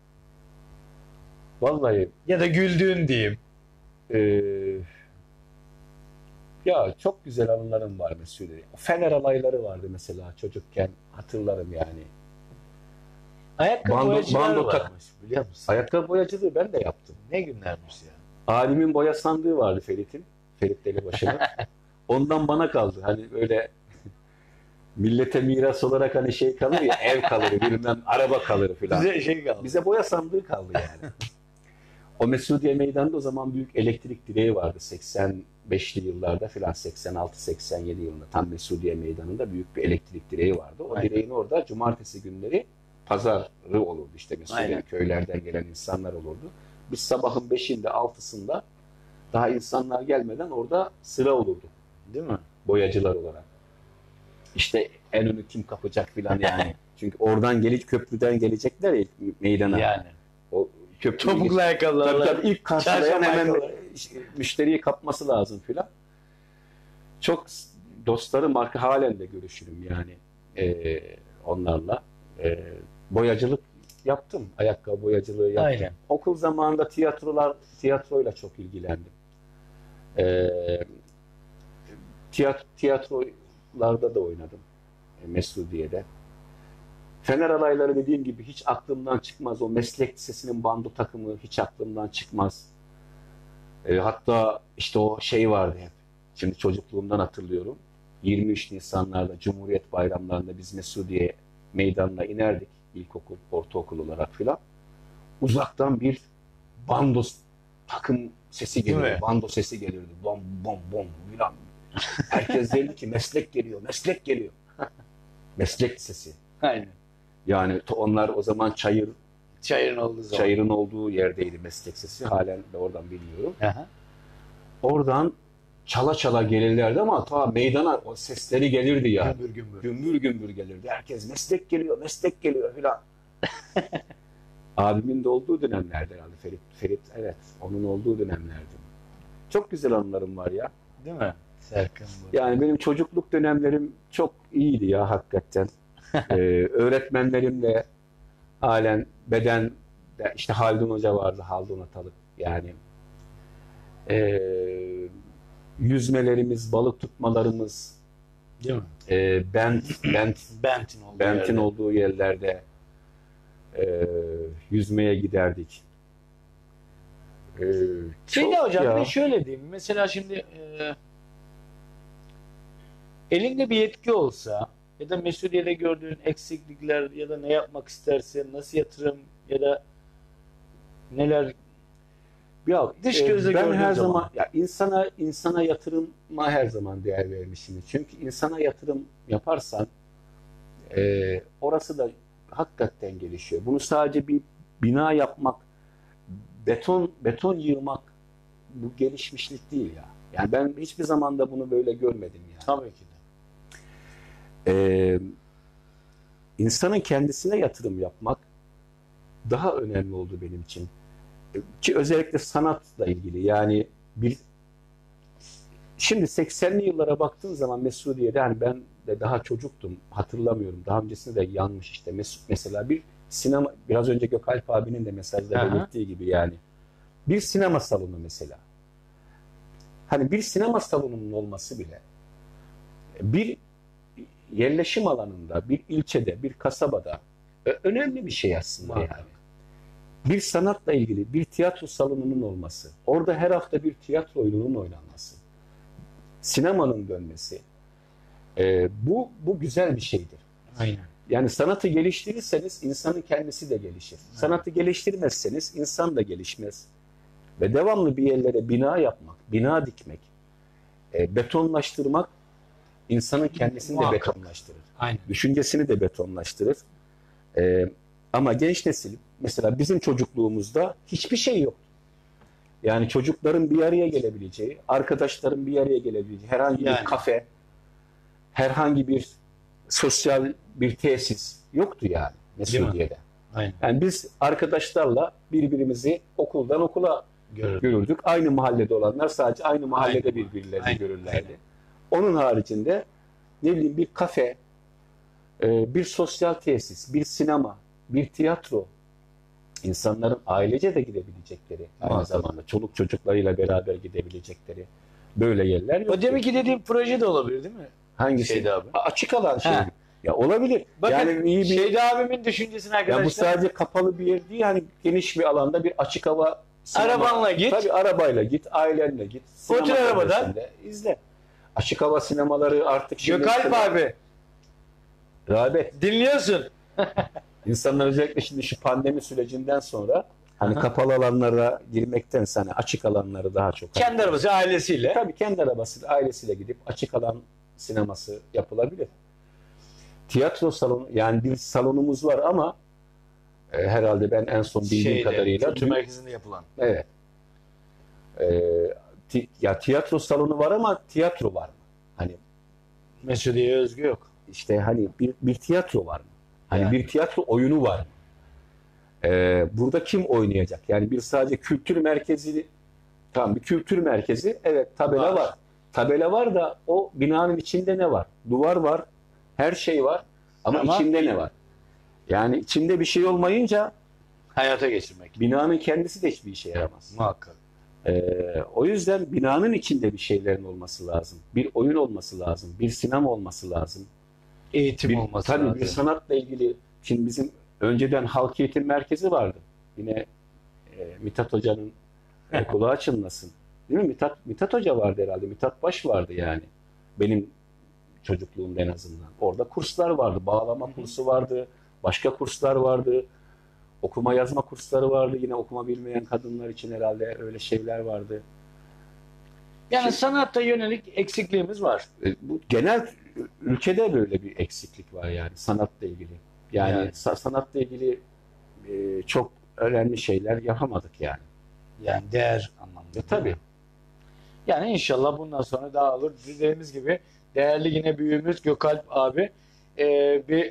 Vallahi Ya da güldüğün diyeyim. eee ya çok güzel anılarım var Mesudiye'de. Fener alayları vardı mesela çocukken hatırlarım yani. Ayakkabı Bando- boyacılar bando tak- varmış biliyor musun? Ayakkabı boyacılığı ben de yaptım. Ne günlermiş ya. Abimin boya sandığı vardı Ferit'in. Ferit Delibaşı'nın. Ondan bana kaldı. Hani böyle millete miras olarak hani şey kalır ya ev kalır, bilmem araba kalır filan. Bize şey kaldı. Bize boya sandığı kaldı yani. O Mesudiye Meydanı'nda o zaman büyük elektrik direği vardı. seksen beşli yıllarda filan seksen altı seksen yedi yılında tam Mesudiye Meydanı'nda büyük bir elektrik direği vardı. O Aynen. direğin orada cumartesi günleri pazarı olurdu işte Mesudiye Aynen. köylerden gelen insanlar olurdu. Biz sabahın beşinde altısında daha insanlar gelmeden orada sıra olurdu. Değil mi? Boyacılar olarak. İşte en önü kim kapacak filan yani. Çünkü oradan gelecek köprüden gelecekler ya meydana. Yani. O köprü Topuklu ayakkabılarla. Tabii tabii ilk karşılayan Çarşamba hemen ayakkabıları. müşteriyi kapması lazım filan. Çok dostlarım marka halen de görüşürüm yani ee, onlarla. Ee, boyacılık yaptım. Ayakkabı boyacılığı yaptım. Aynen. Okul zamanında tiyatrolar tiyatroyla çok ilgilendim. Ee, tiyat, tiyatrolarda da oynadım. E, Mesudiye'de. Fener alayları dediğim gibi hiç aklımdan çıkmaz. O meslek lisesinin bando takımı hiç aklımdan çıkmaz. E, hatta işte o şey vardı hep. Şimdi çocukluğumdan hatırlıyorum. yirmi üç Nisanlarda, Cumhuriyet bayramlarında biz Mesudiye meydanına inerdik. İlkokul, ortaokul olarak filan. Uzaktan bir bando takım sesi Değil gelirdi. mi? Bando sesi gelirdi. Bom bom bom filan. Herkes derdi ki meslek geliyor, meslek geliyor. Meslek sesi. Aynen. Yani to- onlar o zaman çayır, Çayırın olduğu zaman. çayırın olduğu yerdeydi meslek sesi. Halen de oradan biliyorum. Aha. Oradan çala çala gelirlerdi ama ta meydana o sesleri gelirdi yani. Gümbür gümbür. Gümbür gümbür gelirdi. Herkes meslek geliyor, meslek geliyor filan. Abimin de olduğu dönemlerde herhalde Ferit. Ferit evet, onun olduğu dönemlerdi. Çok güzel anılarım var ya. Değil mi? Serkan bu. Yani benim çocukluk dönemlerim çok iyiydi ya hakikaten. ee, öğretmenlerimle halen beden işte Haldun Hoca vardı, Haldun Atalık yani. Ee, yüzmelerimiz, balık tutmalarımız, Değil mi? e, bent, bent, Bentin olduğu bentin yerde. olduğu yerlerde e, yüzmeye giderdik. Ee, Şeyde çok hocam ya. bir de şöyle diyeyim. Mesela şimdi e, elinde bir yetki olsa ya da mesuliyede gördüğün eksiklikler ya da ne yapmak istersen, nasıl yatırım ya da neler Ya, Dış e, gözle ben gördüğün her zaman, zaman. ya insana insana yatırıma her zaman değer vermişim. Çünkü insana yatırım yaparsan e, orası da hakikaten gelişiyor. Bunu sadece bir bina yapmak, beton beton yığmak bu gelişmişlik değil ya. Yani ben hiçbir zaman da bunu böyle görmedim yani. tabii ki de. Ee, insanın kendisine yatırım yapmak daha önemli oldu benim için. Ki özellikle sanatla ilgili yani bir şimdi seksenli yıllara baktığın zaman Mesudiye'de hani ben de daha çocuktum hatırlamıyorum. Daha öncesinde de yanmış işte Mesut mesela bir sinema biraz önce Gökalp abinin de mesajda Aha. belirttiği gibi yani bir sinema salonu mesela. Hani bir sinema salonunun olması bile bir yerleşim alanında, bir ilçede, bir kasabada ö- önemli bir şey aslında Muhakkak. yani. Bir sanatla ilgili bir tiyatro salonunun olması, orada her hafta bir tiyatro oyununun oynanması, sinemanın dönmesi, e, bu bu güzel bir şeydir. Aynen. Yani sanatı geliştirirseniz insanın kendisi de gelişir. Sanatı geliştirmezseniz insan da gelişmez. Ve devamlı bir yerlere bina yapmak, bina dikmek, e, betonlaştırmak insanın kendisini de Muhakkak. betonlaştırır. Aynen. Düşüncesini de betonlaştırır. Ee, ama genç nesil, mesela bizim çocukluğumuzda hiçbir şey yok. Yani çocukların bir araya gelebileceği, arkadaşların bir araya gelebileceği herhangi Yani. bir kafe, herhangi bir sosyal bir tesis yoktu yani Mesudiye'de. Aynen. Yani biz arkadaşlarla birbirimizi okuldan okula Görürdüm. görürdük. Aynı mahallede olanlar sadece aynı mahallede Aynen. birbirlerini Aynen. görürlerdi. Onun haricinde ne bileyim bir kafe, e, bir sosyal tesis, bir sinema, bir tiyatro, insanların ailece de gidebilecekleri, aynı Muhakkak. zamanda çoluk çocuklarıyla beraber gidebilecekleri böyle yerler yok. O deminki dediğim proje de olabilir değil mi? Hangisi? Şeyde abi. A- Açık alan şey. Ha. Ya olabilir. Bakın yani iyi bir Şeyde abimin düşüncesine ya arkadaşlar. bu sadece kapalı bir yer değil, hani geniş bir alanda bir açık hava sinema. Arabanla git. Tabii arabayla git, ailenle git. Sinema Otur arabadan. salonunda izle. Açık hava sinemaları artık şimdi Gökalp abi rağbet. dinliyorsun. İnsanlar özellikle şimdi şu pandemi sürecinden sonra hani Aha. kapalı alanlara girmektense hani açık alanları daha çok. Kendi arabası ailesiyle. Tabii kendi arabasıyla, ailesiyle gidip açık alan sineması yapılabilir. Tiyatro salonu, yani bir salonumuz var ama e, herhalde ben en son bildiğim Şeyde, kadarıyla kültür merkezinde yapılan. evet. E, ti- ya tiyatro salonu var ama tiyatro var mı? Hani Mesudiye özgü yok. işte hani bir, bir tiyatro var mı? Hani Yani. bir tiyatro oyunu var mı? Ee, burada kim oynayacak? Yani bir sadece kültür merkezi, tamam bir kültür merkezi, evet tabela Var. var. Tabela var da o binanın içinde ne var? Duvar var, her şey var ama, Ama- içinde ne var? Yani içinde bir şey olmayınca Hayata geçirmek. binanın kendisi de hiçbir işe yaramaz. Muhakkak. Ee, o yüzden binanın içinde bir şeylerin olması lazım. Bir oyun olması lazım, bir sinema olması lazım. Eğitim Bir, olması tabii lazım. bir sanatla ilgili, şimdi bizim önceden halk eğitim merkezi vardı. Yine e, Mithat Hoca'nın e, kulağı çınlasın. Değil mi? Mithat, Mithat Hoca vardı herhalde. Mithat Baş vardı yani. Benim çocukluğumda en azından. Orada kurslar vardı. Bağlama kursu vardı. Başka kurslar vardı. Okuma yazma kursları vardı. Yine okuma bilmeyen kadınlar için herhalde öyle şeyler vardı. Yani Şimdi- sanatta yönelik eksikliğimiz var. E, Bu genel ülkede böyle bir eksiklik var yani sanatla ilgili. Yani, Yani. sa- sanatla ilgili e, çok önemli şeyler yapamadık yani. Yani değer anlamında. E, tabii. Yani inşallah bundan sonra daha olur. Dediğimiz gibi değerli yine büyüğümüz Gökalp abi e, bir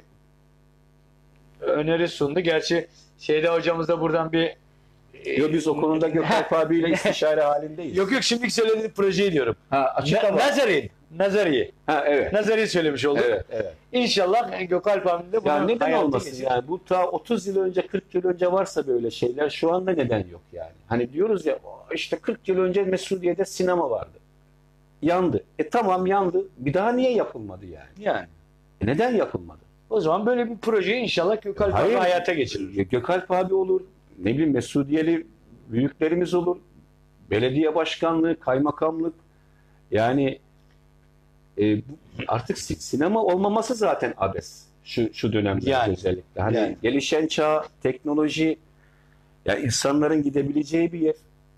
öneri sundu. Gerçi şeyde hocamız da buradan bir e, Yo, biz o konuda Gökalp abiyle istişare halindeyiz. Yok yok, şimdilik söylediğim projeyi diyorum. Ha, açık Na- ama. Nazari. Nazari. Ha, evet. Nazari söylemiş olduk. Evet, evet. İnşallah Gökalp abinin de bunu Yani neden hayata olmasın geçirir. yani? Bu ta otuz yıl önce, kırk yıl önce varsa böyle şeyler şu anda neden yok yani? Hani diyoruz ya işte kırk yıl önce Mesudiye'de sinema vardı. Yandı. E tamam yandı. Bir daha niye yapılmadı yani? Yani. E neden yapılmadı? O zaman böyle bir projeyi inşallah Gökalp abi Hayır. hayata geçirir. Ya Gökalp abi olur. Ne bileyim Mesudiyeli büyüklerimiz olur. Belediye başkanlığı, kaymakamlık. Yani e, bu- artık si- sinema olmaması zaten abes. Şu, şu dönemde Yani. özellikle. Hani Yani. gelişen çağ, teknoloji, ya insanların gidebileceği bir yer.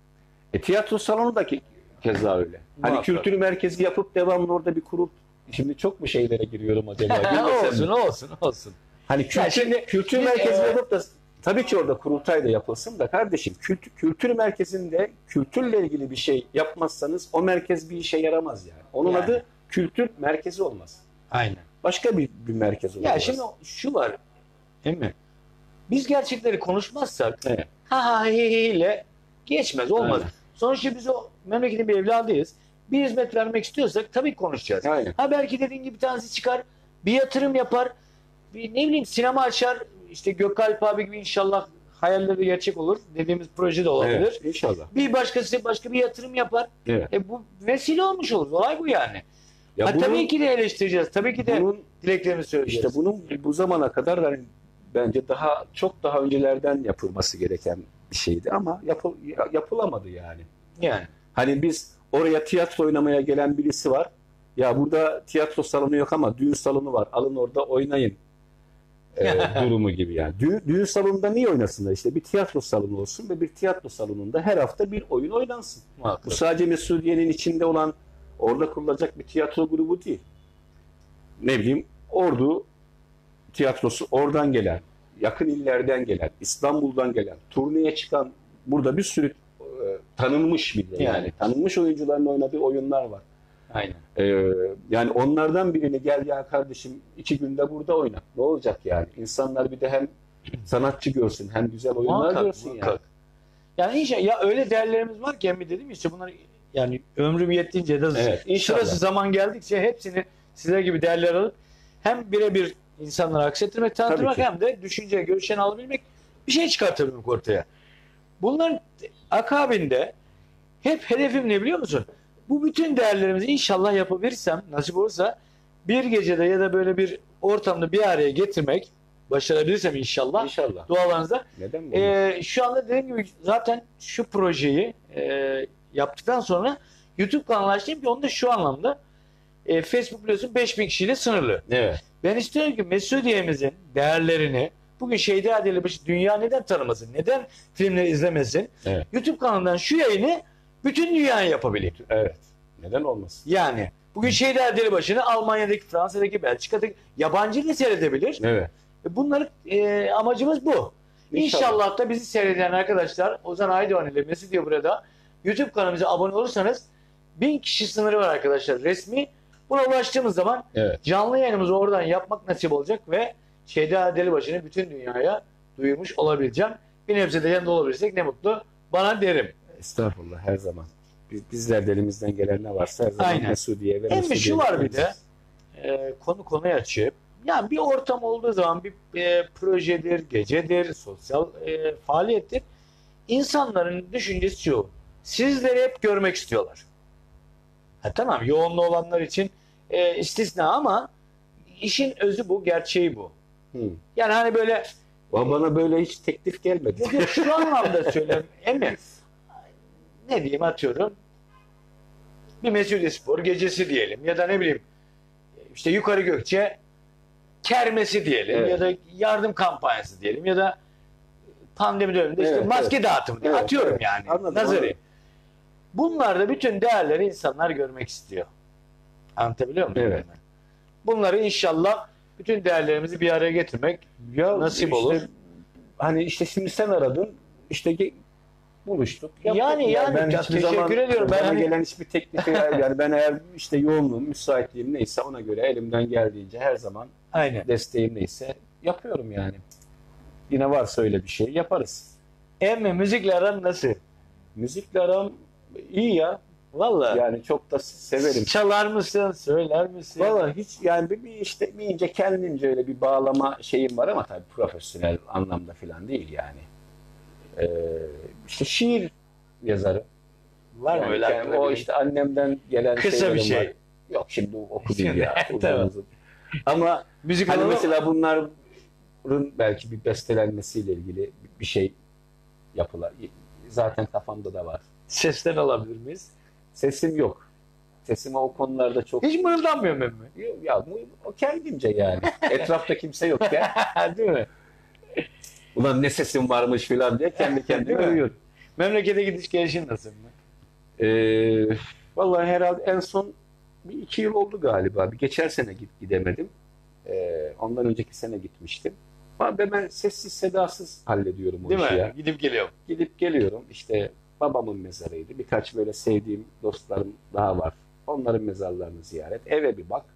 E, tiyatro salonu da ke- keza öyle. Hani Muhakkak. kültür merkezi yapıp devamlı orada bir kurul. Şimdi çok mu şeylere giriyorum acaba? Girmesem olsun mi? olsun olsun. Hani kültür, Ya şimdi kültür biz, merkezi e, yapıp da tabii ki orada kurultay da yapılsın da kardeşim kültür, kültür merkezinde kültürle ilgili bir şey yapmazsanız o merkez bir işe yaramaz yani. Onun Yani. adı kültür merkezi olmaz. Aynen. Başka bir, bir merkez olur. Ya orası. şimdi şu var. Değil mi? Biz gerçekleri konuşmazsak Evet. ha ha he he ile geçmez, olmaz. Aynen. Sonuçta biz o memleketin bir evladıyız. Bir hizmet vermek istiyorsak tabii ki konuşacağız. Aynen. Ha belki dediğin gibi bir tanesi çıkar, bir yatırım yapar, bir ne bileyim sinema açar, işte Gökalp abi gibi inşallah hayalleri gerçek olur. Dediğimiz proje de olabilir. Evet, inşallah. Bir başkası başka bir yatırım yapar. Evet. E bu vesile olmuş olur. Olay bu yani. Ya ha, bunun- tabii ki de eleştireceğiz. Tabii ki de bunun dileklerimizi söyleyeceğiz. işte bunun bu zamana kadar hani bence daha çok daha öncelerden yapılması gereken bir şeydi ama yapıl, yapılamadı yani. yani. Hani biz oraya tiyatro oynamaya gelen birisi var. Ya burada tiyatro salonu yok ama düğün salonu var. Alın orada oynayın. Ee, durumu gibi yani. Düğün, düğün salonunda niye oynasınlar? İşte bir tiyatro salonu olsun ve bir tiyatro salonunda her hafta bir oyun oynansın. Bu Muhakkak. sadece Mesudiye'nin içinde olan orada kurulacak bir tiyatro grubu değil. Ne bileyim Ordu tiyatrosu oradan gelen, yakın illerden gelen, İstanbul'dan gelen, turneye çıkan burada bir sürü e, tanınmış bile yani. Yani. Tanınmış oyuncuların oynadığı oyunlar var. Aynen. Ee, yani onlardan birini gel ya kardeşim iki günde burada oyna. Ne olacak yani? İnsanlar bir de hem sanatçı görsün hem güzel oyunlar Muhakkak, görsün muhakkak. yani. Yani inşallah ya öyle değerlerimiz var ki emmi dedim ya, işte bunlar yani ömrüm yettiğince de Evet, inşallah. sırası zaman geldikçe hepsini sizler gibi değerler alıp hem birebir insanlara aksettirmek, tanıtmak Tabii ki. hem de düşünce, görüşlerini alabilmek, bir şey çıkartabilmek ortaya. Bunların akabinde hep hedefim ne biliyor musun? Bu bütün değerlerimizi inşallah yapabilirsem, nasip olursa bir gecede ya da böyle bir ortamda bir araya getirmek, başarabilirsem inşallah İnşallah. dualarınızda. Neden mi? Ee, şu anda dediğim gibi zaten şu projeyi e, yaptıktan sonra YouTube kanalı açtım ki onu da şu anlamda e, Facebook biliyorsun beş bin kişiyle sınırlı. Evet. Ben istiyorum ki Mesudiye'mizin değerlerini bugün Şeyda Adelibaşı dünya neden tanımasın? Neden filmleri izlemesin? Evet. YouTube kanalından şu yayını bütün dünyaya yapabileyim. Evet. Neden olmasın? Yani bugün Şeyda Adelibaşı'nı Almanya'daki, Fransa'daki, Belçika'daki yabancı da seyredebilir. Evet. Bunların e, amacımız bu. İnşallah da bizi seyreden arkadaşlar Ozan Aydoğan ile Mesudiye burada YouTube kanalımıza abone olursanız bin kişi sınırı var arkadaşlar resmi. Buna ulaştığımız zaman Evet. canlı yayınımızı oradan yapmak nasip olacak ve Şeyda Adelibaşı'nı bütün dünyaya duyurmuş olabileceğim. Bir nebze de yanında olabilirsek ne mutlu bana derim. Estağfurullah her zaman. Biz, bizler de elimizden gelen ne varsa her zaman Aynen. Mesudiye ve Hem Mesudiye şu var bir de e, konu konuya açıp yani bir ortam olduğu zaman bir e, projedir, gecedir, sosyal e, faaliyettir. İnsanların düşüncesi şu. Sizleri hep görmek istiyorlar. Ha, tamam yoğunluğu olanlar için e, istisna ama işin özü bu, gerçeği bu. Hı. Yani hani böyle Ama bana böyle hiç teklif gelmedi. yok, yok, şu anlamda söylüyorum. Emin. Ne diyeyim atıyorum. bir Mesudiyeспor gecesi diyelim ya da ne bileyim işte Yukarı Gökçe kermesi diyelim Evet. ya da yardım kampanyası diyelim ya da pandemi döneminde işte Evet, maske evet. dağıtımı diye Evet, atıyorum evet. yani. Anladım, Nazarı. anladım. Bunlarda bütün değerleri insanlar görmek istiyor. Anlatabiliyor muyum? Evet. Bunları inşallah bütün değerlerimizi bir araya getirmek Ya nasip işte, olur. Hani işte şimdi sen aradın, işte ge- buluştuk. yaptık. Yani, yani, ben çok hiçbir teşekkür zaman ediyorum. Ben bana hani- gelen hiçbir teklifi yani ben eğer işte yoğunluğum, müsaitliğim neyse ona göre elimden geldiğince her zaman Aynen. desteğim neyse yapıyorum yani. Yine varsa öyle bir şey yaparız. Emmi müzikle aran nasıl? Müzikle aram iyi ya. Vallahi. Yani çok da severim. Çalar mısın? Söyler misin? Valla hiç yani bir, bir işte bir ince kendimce öyle bir bağlama şeyim var ama tabii profesyonel anlamda falan değil yani. Ee, işte şiir yazarım. Var mı Yani öyle yani aklına o bir- işte annemden gelen Kısa bir şeylerim şey. var. Yok şimdi o oku değil ya. uzun Tamam. uzun. Ama müzik hani alanı mesela bunların belki bir bestelenmesiyle ilgili bir şey yapılar. Zaten kafamda da var. sesten alabilir miyiz? Sesim yok. Sesime o konularda çok Hiç mırıldanmıyorum emmi. Yok ya bu o kendimce yani. Etrafta kimse yokken Değil mi? ulan ne sesim varmış filan diye kendi kendime Değil mi? övüyorum. Memlekete gidiş gelişin nasıl mı? Ee, vallahi herhalde en son bir iki yıl oldu galiba. Bir geçen sene git gidemedim. Ee, ondan önceki sene gitmiştim. Ama ben ben sessiz sedasız hallediyorum o Değil işi mi? ya. Gidip geliyorum. Gidip geliyorum. İşte babamın mezarıydı. Birkaç böyle sevdiğim dostlarım daha var. Onların mezarlarını ziyaret. Eve bir bak.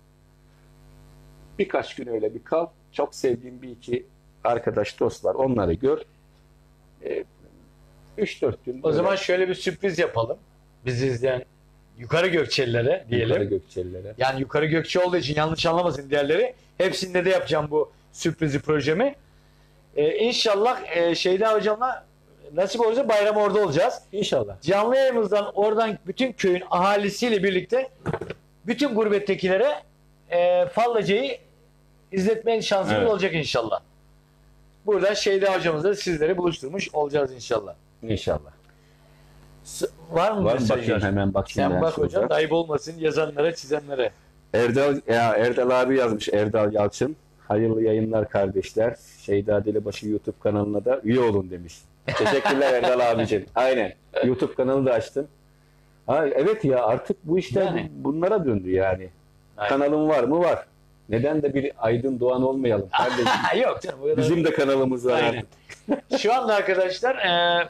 Birkaç gün öyle bir kal. Çok sevdiğim bir iki arkadaş, dost var. Onları gör. Ee, üç dört gün O böyle zaman şöyle bir sürpriz yapalım. Bizi izleyen Yukarı Gökçelilere diyelim. yukarı Gökçelilere. Yani Yukarı Gökçe olduğu için yanlış anlamasın diğerleri. Hepsinde de yapacağım bu sürprizi projemi. Ee, inşallah e, Şeyda hocamla nasip olursa bayram orada olacağız. İnşallah. Canlı yayımızdan oradan bütün köyün ahalisiyle birlikte bütün gurbettekilere e, Fallaca'yı izletme şansımız Evet. olacak inşallah. Burada Şeyda hocamızla sizleri buluşturmuş olacağız inşallah. İnşallah. S- Var mı Var mı mesajlar? bakayım hemen bakayım. Sen ben bak şurada. hocam da ayıp olmasın yazanlara çizenlere. Erdal, ya Erdal abi yazmış. Erdal Yalçın. Hayırlı yayınlar kardeşler. Şeyda Dilebaşı YouTube kanalına da üye olun demiş. Teşekkürler Erdal abicim. Aynen. YouTube kanalı da açtın. Ha, evet ya artık bu işler Yani. bunlara döndü yani. Aynen. Kanalın var mı? Var. Neden de bir Aydın Doğan olmayalım kardeşim? Ha, yok canım. bu kadar- Bizim de kanalımız var Aynen. artık. Şu anda arkadaşlar e,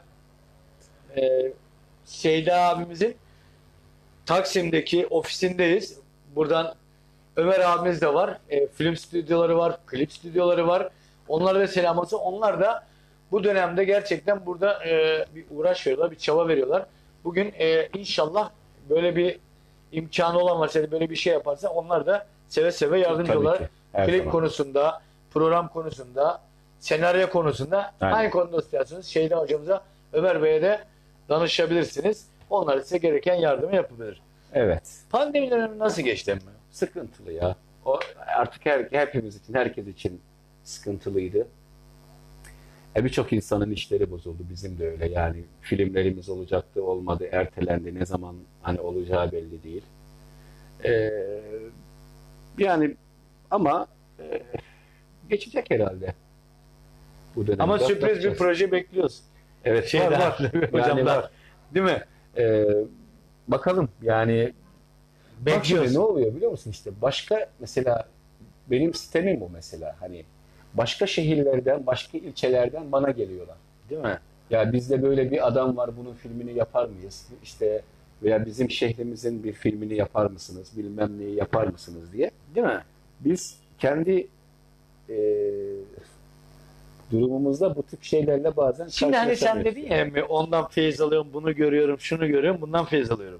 e, Şeyda abimizin Taksim'deki ofisindeyiz. Buradan Ömer abimiz de var. E, film stüdyoları var, klip stüdyoları var. Onlara da selam olsun. Onlar da bu dönemde gerçekten burada e, bir uğraş veriyorlar, bir çaba veriyorlar. Bugün e, inşallah böyle bir imkanı olan varsa, böyle bir şey yaparsa onlar da seve seve yardımcı Tabii olurlar. ki. Her Klip zaman. konusunda, program konusunda, senaryo konusunda Aynen. hangi konuda istiyorsanız Şeyda hocamıza, Ömer Bey'e de danışabilirsiniz. Onlar size gereken yardımı yapabilir. Evet. Pandemi dönemi nasıl geçti emmi? Sıkıntılı ya. O artık her, hepimiz için, herkes için sıkıntılıydı. E, birçok insanın işleri bozuldu. Bizim de öyle. Yani filmlerimiz olacaktı, olmadı, ertelendi. Ne zaman hani olacağı belli değil. E, yani ama e, geçecek herhalde. Bu dönemde Ama sürpriz bir atlatacağız. proje bekliyoruz. Evet, Şeyda var, var. hocamdan. Yani var. Değil mi? E, bakalım yani. Bak şimdi Bekliyoruz. ne oluyor biliyor musun işte başka mesela benim sistemim bu mesela hani başka şehirlerden başka ilçelerden bana geliyorlar. Değil mi? Ya bizde böyle bir adam var bunun filmini yapar mıyız? İşte veya bizim şehrimizin bir filmini yapar mısınız? Bilmem neyi yapar mısınız diye. Değil mi? Biz kendi e, durumumuzda bu tip şeylerle bazen Şimdi hani sen karşılaşamıyoruz. dedin ya emmi, ondan feyiz alıyorum, bunu görüyorum, şunu görüyorum, bundan feyiz alıyorum.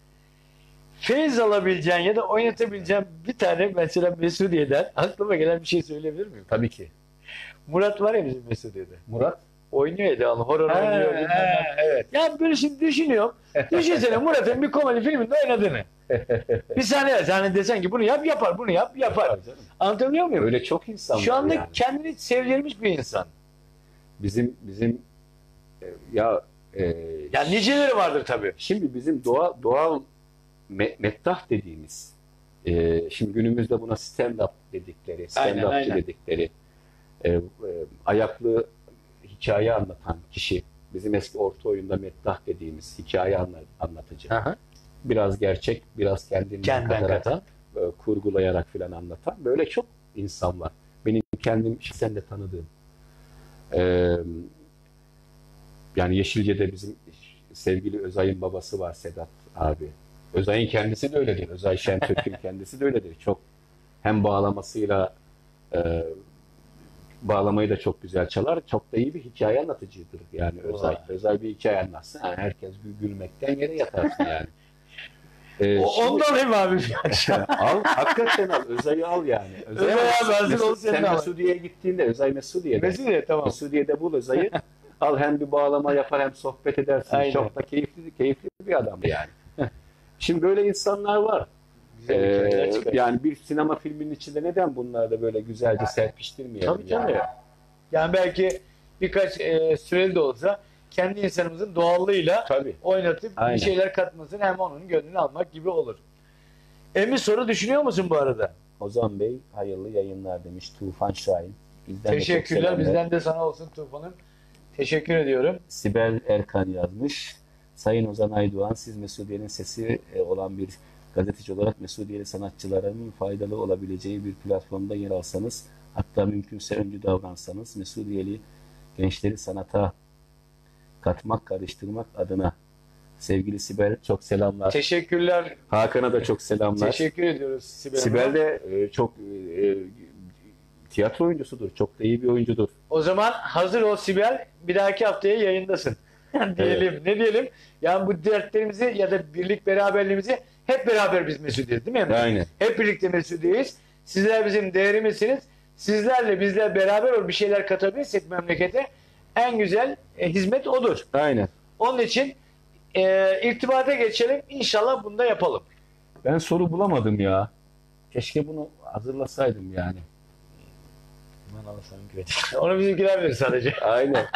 Feyiz alabileceğin ya da oynatabileceğin bir tane mesela Mesudiye'den aklıma gelen bir şey söyleyebilir miyim? Tabii ki. Murat var ya bizim Mesudiye'de. Murat. Oynuyor ya devamlı. Horror Ha, oynuyor. bilmem ha, ne. evet. Ya böyle şimdi düşünüyorum. Düşünsene Murat'ın bir komedi filminde oynadığını. Bir sahne sahne desen ki bunu yap yapar, bunu yap yapar. Yapar canım. Anlatabiliyor muyum? Öyle çok insan Şu var anda yani. kendini sevdirmiş bir insan. Bizim bizim e, ya e, Yani niceleri vardır tabii. şimdi bizim doğal doğal me- meddah dediğimiz, e, şimdi günümüzde buna stand-up dedikleri, Aynen, stand-upçı aynen. dedikleri, e, e, ayaklı hikaye anlatan kişi, bizim eski orta oyunda meddah dediğimiz hikaye anla- anlatıcı. Aha. Biraz gerçek, biraz kendinden Kendinden katarak, katan. e, kurgulayarak filan anlatan. Böyle çok insan var. Benim kendim sen de tanıdığım. E, yani Yeşilce'de bizim sevgili Özay'ın babası var, Sedat abi. Özay'ın kendisi de öyledir. Özay Şentürk'ün kendisi de öyledir. Çok hem bağlamasıyla e, bağlamayı da çok güzel çalar. Çok da iyi bir hikaye anlatıcıdır yani Özay. Vay. Özay bir hikaye anlatsın. Yani herkes gül- gülmekten yere yatarsın yani. Ee, O, şimdi- ondan hem abi. al, hakikaten al. Özay'ı al yani. Özay al. abi hazır Mesut- ol, senin Sen al. Mesudiye'ye gittiğinde, Özay Mesudiye'de. Mesut tamam. Mesudiye'de bul Özay'ı. Al, hem bir bağlama yapar hem sohbet edersin. Aynen. Çok da keyifli, keyifli bir adam yani. Şimdi böyle insanlar var. Güzel Ee, hikayeler çıkar. yani bir sinema filminin içinde neden bunları da böyle güzelce serpiştirmeyelim? Tabii tabii. yani? Yani belki birkaç e, süreli de olsa kendi insanımızın doğallığıyla Tabii. oynatıp Aynen. bir şeyler katmasın, hem onun gönlünü almak gibi olur. Emin soru düşünüyor musun bu arada? Ozan Bey hayırlı yayınlar demiş Tufan Şahin. Bizden de çok Teşekkürler. selamlar. Bizden de sana olsun Tufan'ım. Teşekkür ediyorum. Sibel Erkan yazmış. Sayın Ozan Aydoğan, siz Mesudiye'nin sesi e, olan bir gazeteci olarak Mesudiyeli sanatçıların faydalı olabileceği bir platformda yer alsanız, hatta mümkünse öncü davransanız, Mesudiyeli gençleri sanata katmak, karıştırmak adına. Sevgili Sibel, çok selamlar. Teşekkürler. Hakan'a da çok selamlar. Teşekkür ediyoruz Sibel Sibel Hanım'a. de e, çok e, e, tiyatro oyuncusudur. Çok da iyi bir oyuncudur. O zaman hazır ol Sibel. Bir dahaki haftaya yayındasın. diyelim. Ne diyelim? Yani bu dertlerimizi ya da birlik beraberliğimizi hep beraber biz mesudiyiz, değil mi Emre? Aynen. Hep birlikte mesudiyiz. Sizler bizim değerimizsiniz. Sizlerle bizler beraber ol bir şeyler katabilirsek memlekete en güzel e, hizmet odur. Aynen. Onun için e, irtibata geçelim. İnşallah bunu da yapalım. Ben soru bulamadım ya. Keşke bunu hazırlasaydım yani. Onu bizimkiler verir sadece. Aynen.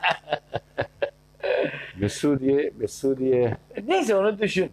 Mesudiye, Mesudiye. Neyse onu düşün.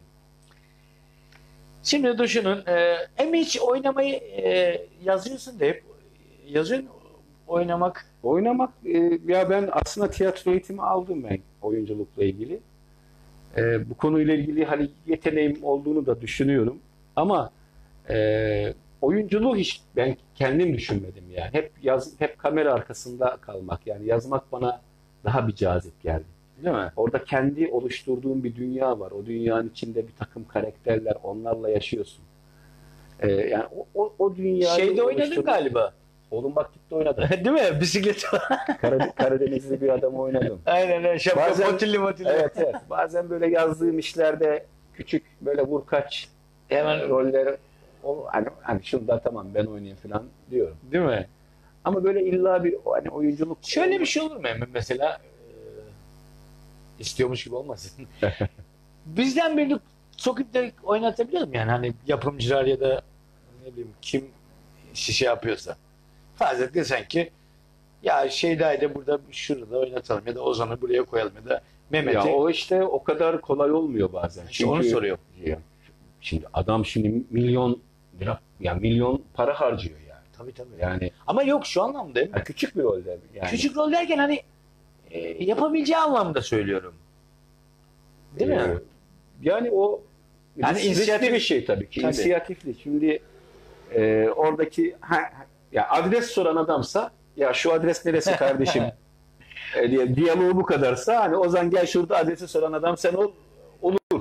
Şimdi düşünün. E, hem hiç oynamayı e, yazıyorsun da hep yazıyorsun oynamak. Oynamak, e, ya ben aslında tiyatro eğitimi aldım ben oyunculukla ilgili. E, bu konuyla ilgili hani yeteneğim olduğunu da düşünüyorum. Ama e, oyunculuğu hiç ben kendim düşünmedim yani. Hep yaz, hep kamera arkasında kalmak yani yazmak bana daha bir cazip geldi. Değil mi? Orada kendi oluşturduğun bir dünya var. O dünyanın içinde bir takım karakterler, onlarla yaşıyorsun. Ee, yani o, o, o dünyayı Şeyde oynadın oluşturmak- galiba. Oğlum bak gitti oynadı. Değil mi? Bisiklet. Karade- Karadenizli bir adam oynadım. Aynen öyle. Şapka Bazen- motilli motilli. Evet evet. Bazen böyle yazdığım işlerde küçük böyle vurkaç Hemen rolleri o, hani, hani şunda tamam ben oynayayım falan diyorum. değil mi? Ama böyle illa bir hani oyunculuk Şöyle bir şey olur mu Emre? Mesela e, istiyormuş gibi olmasın. Bizden birini sokup da oynatabiliyor mu yani? Hani yapımcılar ya da ne bileyim kim şişe yapıyorsa. Farz et desen ki ya Şeyda'yı da burada şurada oynatalım ya da Ozan'ı buraya koyalım ya da ya Mehmet'i. o işte o kadar kolay olmuyor bazen. İşte onu soruyor. Ya, şimdi adam şimdi milyon lira yani milyon para harcıyor yani. Tabii tabii. Yani Ama yok şu anlamda değil mi? ya küçük bir rolde yani. Küçük rol derken hani e, yapabileceği anlamda söylüyorum. Değil Ee, mi? Yani o Yani riskli inisiyatif- bir şey tabii ki. Tabii. İnisiyatifli. Şimdi e, oradaki ha, ha- ya adres soran adamsa ya şu adres neresi kardeşim e, diye diyaloğu bu kadarsa hani Ozan gel şurada adresi soran adam sen ol olur.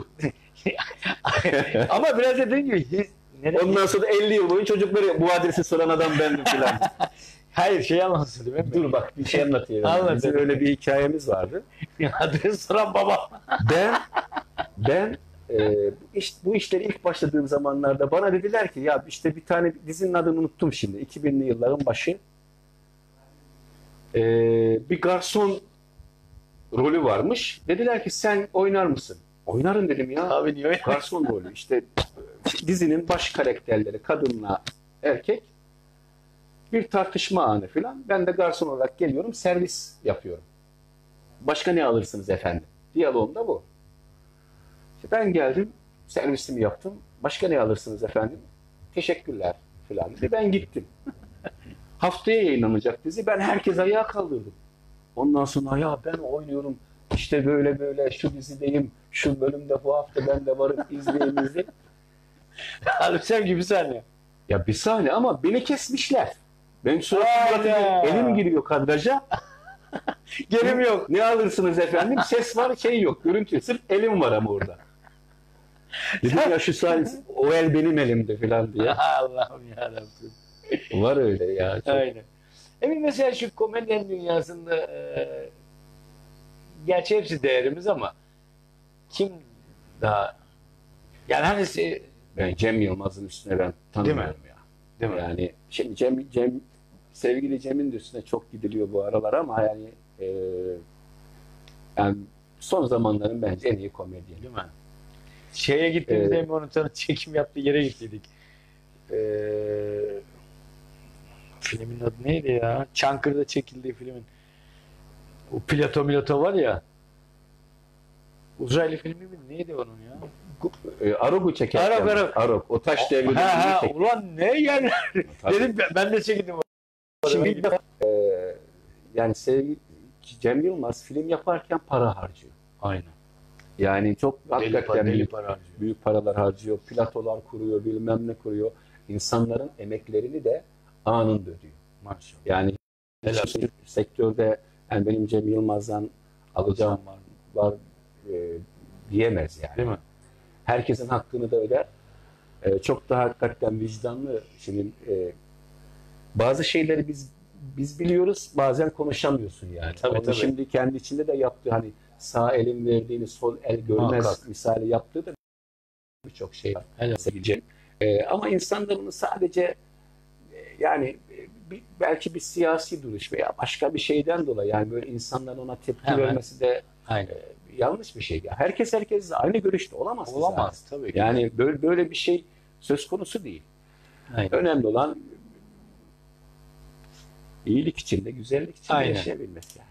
Ama biraz dediğin gibi his- nere- Ondan sonra elli yıl boyunca çocukları bu adresi soran adam bendim filan. Hayır şey anlatsın değil mi? Dur bak bir şey anlatayım. Anlat. Bizim öyle bir hikayemiz vardı. Adres soran baba. Ben ben e, bu iş, bu işleri ilk başladığım zamanlarda bana dediler ki ya işte bir tane dizinin adını unuttum şimdi. iki binli yılların başı. E, bir garson rolü varmış. Dediler ki sen oynar mısın? Oynarım dedim ya. Abi niye öyle? Garson rolü. İşte dizinin baş karakterleri kadınla erkek bir tartışma anı filan. Ben de garson olarak geliyorum servis yapıyorum. Başka ne alırsınız efendim? Diyaloğum da bu. İşte ben geldim. servisimi yaptım. Başka ne alırsınız efendim? Teşekkürler falan dedi. Ben gittim. Haftaya yayınlanacak dizi. Ben herkes ayağa kaldırdım. Ondan sonra ya ben oynuyorum. İşte böyle böyle şu dizideyim. Şu bölümde bu hafta ben de varıp izleyin izleyin. Alüsem gibi sahne. Ya bir saniye ama beni kesmişler. Benim suratım Hayda. elim giriyor kadraja. Gelim yok. Ne alırsınız efendim? Ses var, şey yok. Görüntü. Sırf elim var ama orada. Dedim ya şu sahne, o el benim elimde falan diye. Allah'ım yarabbim. Var öyle ya. Çok. Aynen. Emin mesela şu komedyen dünyasında e, gerçi hepsi değerimiz ama kim daha yani hani se- Ben Cem Yılmaz'ın üstüne ben tanımıyorum ya. değil mi? Yani şimdi Cem, Cem sevgili Cem'in de üstüne çok gidiliyor bu aralar ama yani, e, yani son zamanların bence en iyi komedyeni. Değil mi? Şeye gittiğimizde Ee, Emin onun tanı çekim yaptığı yere gittiydik. Ee, filmin adı neydi ya? Çankırı'da çekildiği filmin. O Plato Milato var ya. Uzaylı filmi mi? Neydi onun ya? E, Arog'u çekerken. Arog, Arog. Arog. O taş devri. Ha ha çekti. ulan ne yerler. Tabii. Dedim ben, ben de çekildim. Şimdi bir defa, e, yani sevgili Cem Yılmaz film yaparken para harcıyor. Aynen. Yani çok Deli, hakikaten para, deli büyük, para harcıyor. büyük paralar harcıyor. Platolar kuruyor, bilmem ne kuruyor. İnsanların emeklerini de anında ödüyor. Maşallah. Yani Helal. hiçbir sektörde yani benim Cem Yılmaz'dan alacağım var. var e, diyemez yani. Değil mi? Herkesin hakkını da öder. E, çok da hakikaten vicdanlı. Şimdi e, bazı şeyleri biz biz biliyoruz, bazen konuşamıyorsun yani. Tabii, Onu tabii. şimdi kendi içinde de yaptığı hani sağ elin verdiğini sol el görmez Muhakkak. misali yaptığı da birçok şey var. Helal. Sevgili. E, ama insanlar bunu sadece e, yani e, bir, belki bir siyasi duruş veya başka bir şeyden dolayı yani böyle insanların ona tepki Hemen. vermesi de Aynen. e, yanlış bir şey. Ya herkes herkesle aynı görüşte olamaz. zaten. Olamaz tabii ki. Yani böyle böyle bir şey söz konusu değil. Aynen. Önemli olan iyilik içinde, güzellik içinde Aynen. yaşayabilmek yani.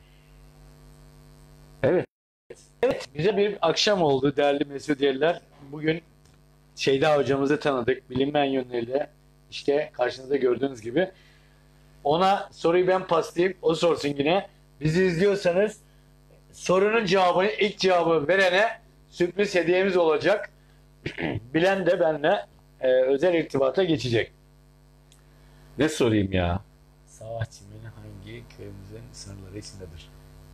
Evet. Güzel bir akşam oldu değerli Mesudiyeliler. Bugün Şeyda hocamızı tanıdık. Bilinmeyen yönleriyle işte karşınızda gördüğünüz gibi. Ona soruyu ben paslayayım. O sorsun yine. Bizi izliyorsanız sorunun cevabını ilk cevabı verene sürpriz hediyemiz olacak. Bilen de benimle e, özel irtibata geçecek. Ne sorayım ya? Savaş çimeni hangi köyümüzün sınırları içindedir?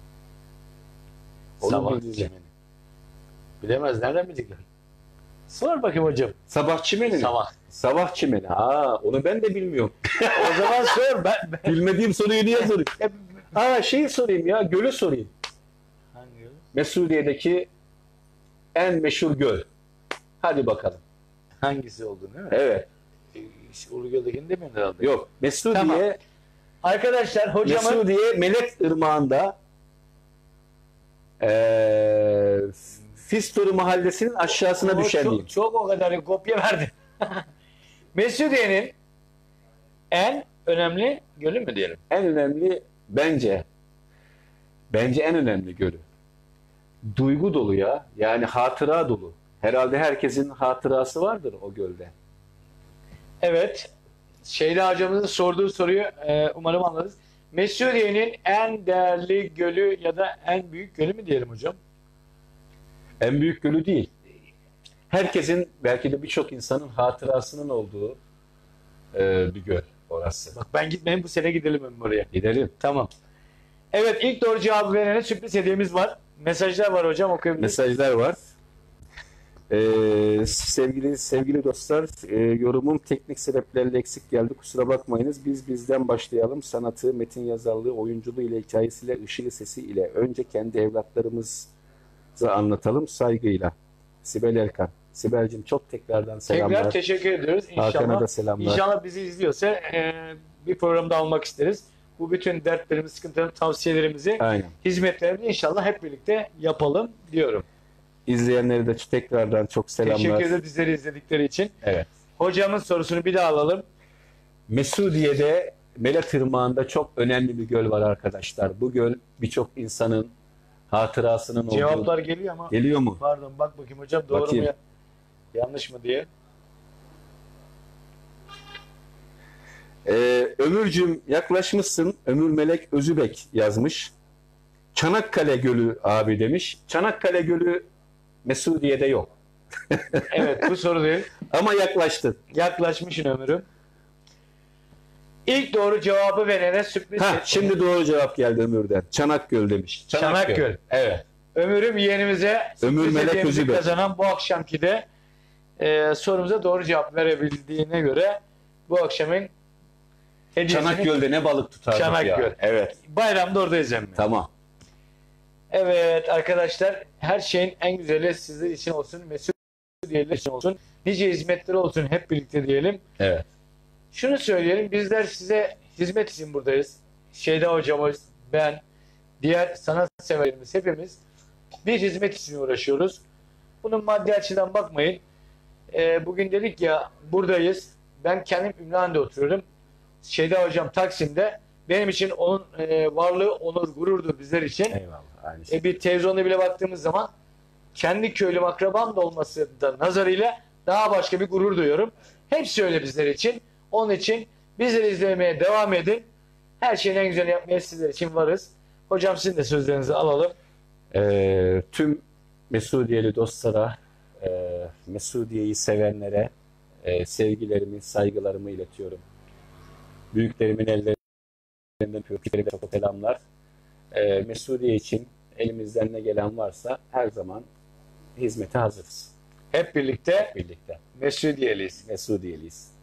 Onu Savaş bilmiyorum. çimeni. Bilemez. Nereden bilecekler? Sor bakayım hocam. Sabah çimeni mi? Sabah. Sabah çimeni. Ha, onu ben de bilmiyorum. O zaman sor. Ben, ben... Bilmediğim soruyu niye sorayım? Ha, şeyi sorayım ya, gölü sorayım. Hangi yolu? Mesudiye'deki en meşhur göl. Hadi bakalım. Hangisi oldu değil mi? Evet. İşte Ulugöl'dekini demiyorsun herhalde. Yok. Mesudiye, Tamam. Arkadaşlar hocamın Mesudiye Melek Irmağı'nda eee Fisturi Mahallesi'nin aşağısına O düşen çok, diyeyim. çok o kadar kopya verdi. Mesudiye'nin en önemli gölü mü diyelim? En önemli bence bence en önemli gölü. Duygu dolu ya. Yani hatıra dolu. Herhalde herkesin hatırası vardır o gölde. Evet. Şeyda hocamızın sorduğu soruyu e, umarım anladınız. Mesudiye'nin en değerli gölü ya da en büyük gölü mü diyelim hocam? En büyük gölü değil. Herkesin belki de birçok insanın hatırasının olduğu e, bir göl orası. Bak ben gitmeyeyim bu sene gidelim ben oraya. Gidelim. Tamam. Evet ilk doğru cevabı verene sürpriz hediyemiz var. Mesajlar var hocam okuyabiliriz. Mesajlar var. Ee, sevgili sevgili dostlar, e, yorumum teknik sebeplerle eksik geldi. Kusura bakmayınız. Biz bizden başlayalım. Sanatı, metin yazarlığı, oyunculuğu ile, hikayesiyle, ışığı sesi ile önce kendi evlatlarımızı anlatalım saygıyla. Sibel Erkan. Sibel'cim çok tekrardan selamlar. Tekrar teşekkür ediyoruz. Hakan'a İnşallah, da selamlar. inşallah bizi izliyorsa e, bir programda almak isteriz. Bu bütün dertlerimizi, sıkıntılarımızı, tavsiyelerimizi, Aynen. hizmetlerimizi inşallah hep birlikte yapalım diyorum. İzleyenlere de tekrardan çok selamlar. Teşekkür ederiz bizleri izledikleri için. Evet. Hocamın sorusunu bir daha alalım. Mesudiye'de Melet Irmağı'nda çok önemli bir göl var arkadaşlar. Bu göl birçok insanın hatırasının olduğu. Cevaplar geliyor ama Geliyor mu? pardon bak bakayım hocam doğru Bakayım. mu ya? Yanlış mı diye. Ee, Ömürcüm yaklaşmışsın. Ömür Melek Özübek yazmış. Çanakkale Gölü abi demiş. Çanakkale Gölü Mesudiye'de yok. Evet, bu soru değil. Ama yaklaştın. Yaklaşmışsın Ömür'üm. İlk doğru cevabı verene sürpriz. Ha, şimdi doğru cevap geldi Ömür'den. Çanakkale demiş. Çanakkale. Evet. Ömür'üm yeğenimize Ömür sürpriz Melek hediyemizi Özübek. kazanan bu akşamki de e, sorumuza doğru cevap verebildiğine göre bu akşamın hediyesini Çanakkale'de ne balık tutardık Çanakkale. ya. Evet. bayramda oradayız emmi. Tamam. Evet arkadaşlar, her şeyin en güzeli sizler için olsun. Mesut diyelim için olsun. Nice hizmetleri olsun hep birlikte diyelim. Evet. Şunu söyleyelim, bizler size hizmet için buradayız. Şeyda hocamız, ben, diğer sanat severlerimiz hepimiz bir hizmet için uğraşıyoruz. Bunun maddi açıdan bakmayın. Ee, bugün dedik ya buradayız. Ben kendim Ümraniye'de oturuyorum. Şeyda hocam Taksim'de. Benim için onun e, varlığı onur, gururdur bizler için. Eyvallah. Aynı şey. E, bir televizyonda bile baktığımız zaman kendi köylüm akrabam da olması da nazarıyla daha başka bir gurur duyuyorum. Hepsi öyle bizler için. Onun için bizleri izlemeye devam edin. Her şeyin en güzelini yapmaya sizler için varız. Hocam sizin de sözlerinizi alalım. Ee, tüm Mesudiyeli dostlara, e, Mesudiye'yi sevenlere e, sevgilerimi, saygılarımı iletiyorum. Büyüklerimin ellerinden öpüyorum. Çok selamlar. E, Mesudiye için elimizden ne gelen varsa her zaman hizmete hazırız. Hep birlikte Birlikte. Mesudiyeliyiz. Mesudiyeliyiz.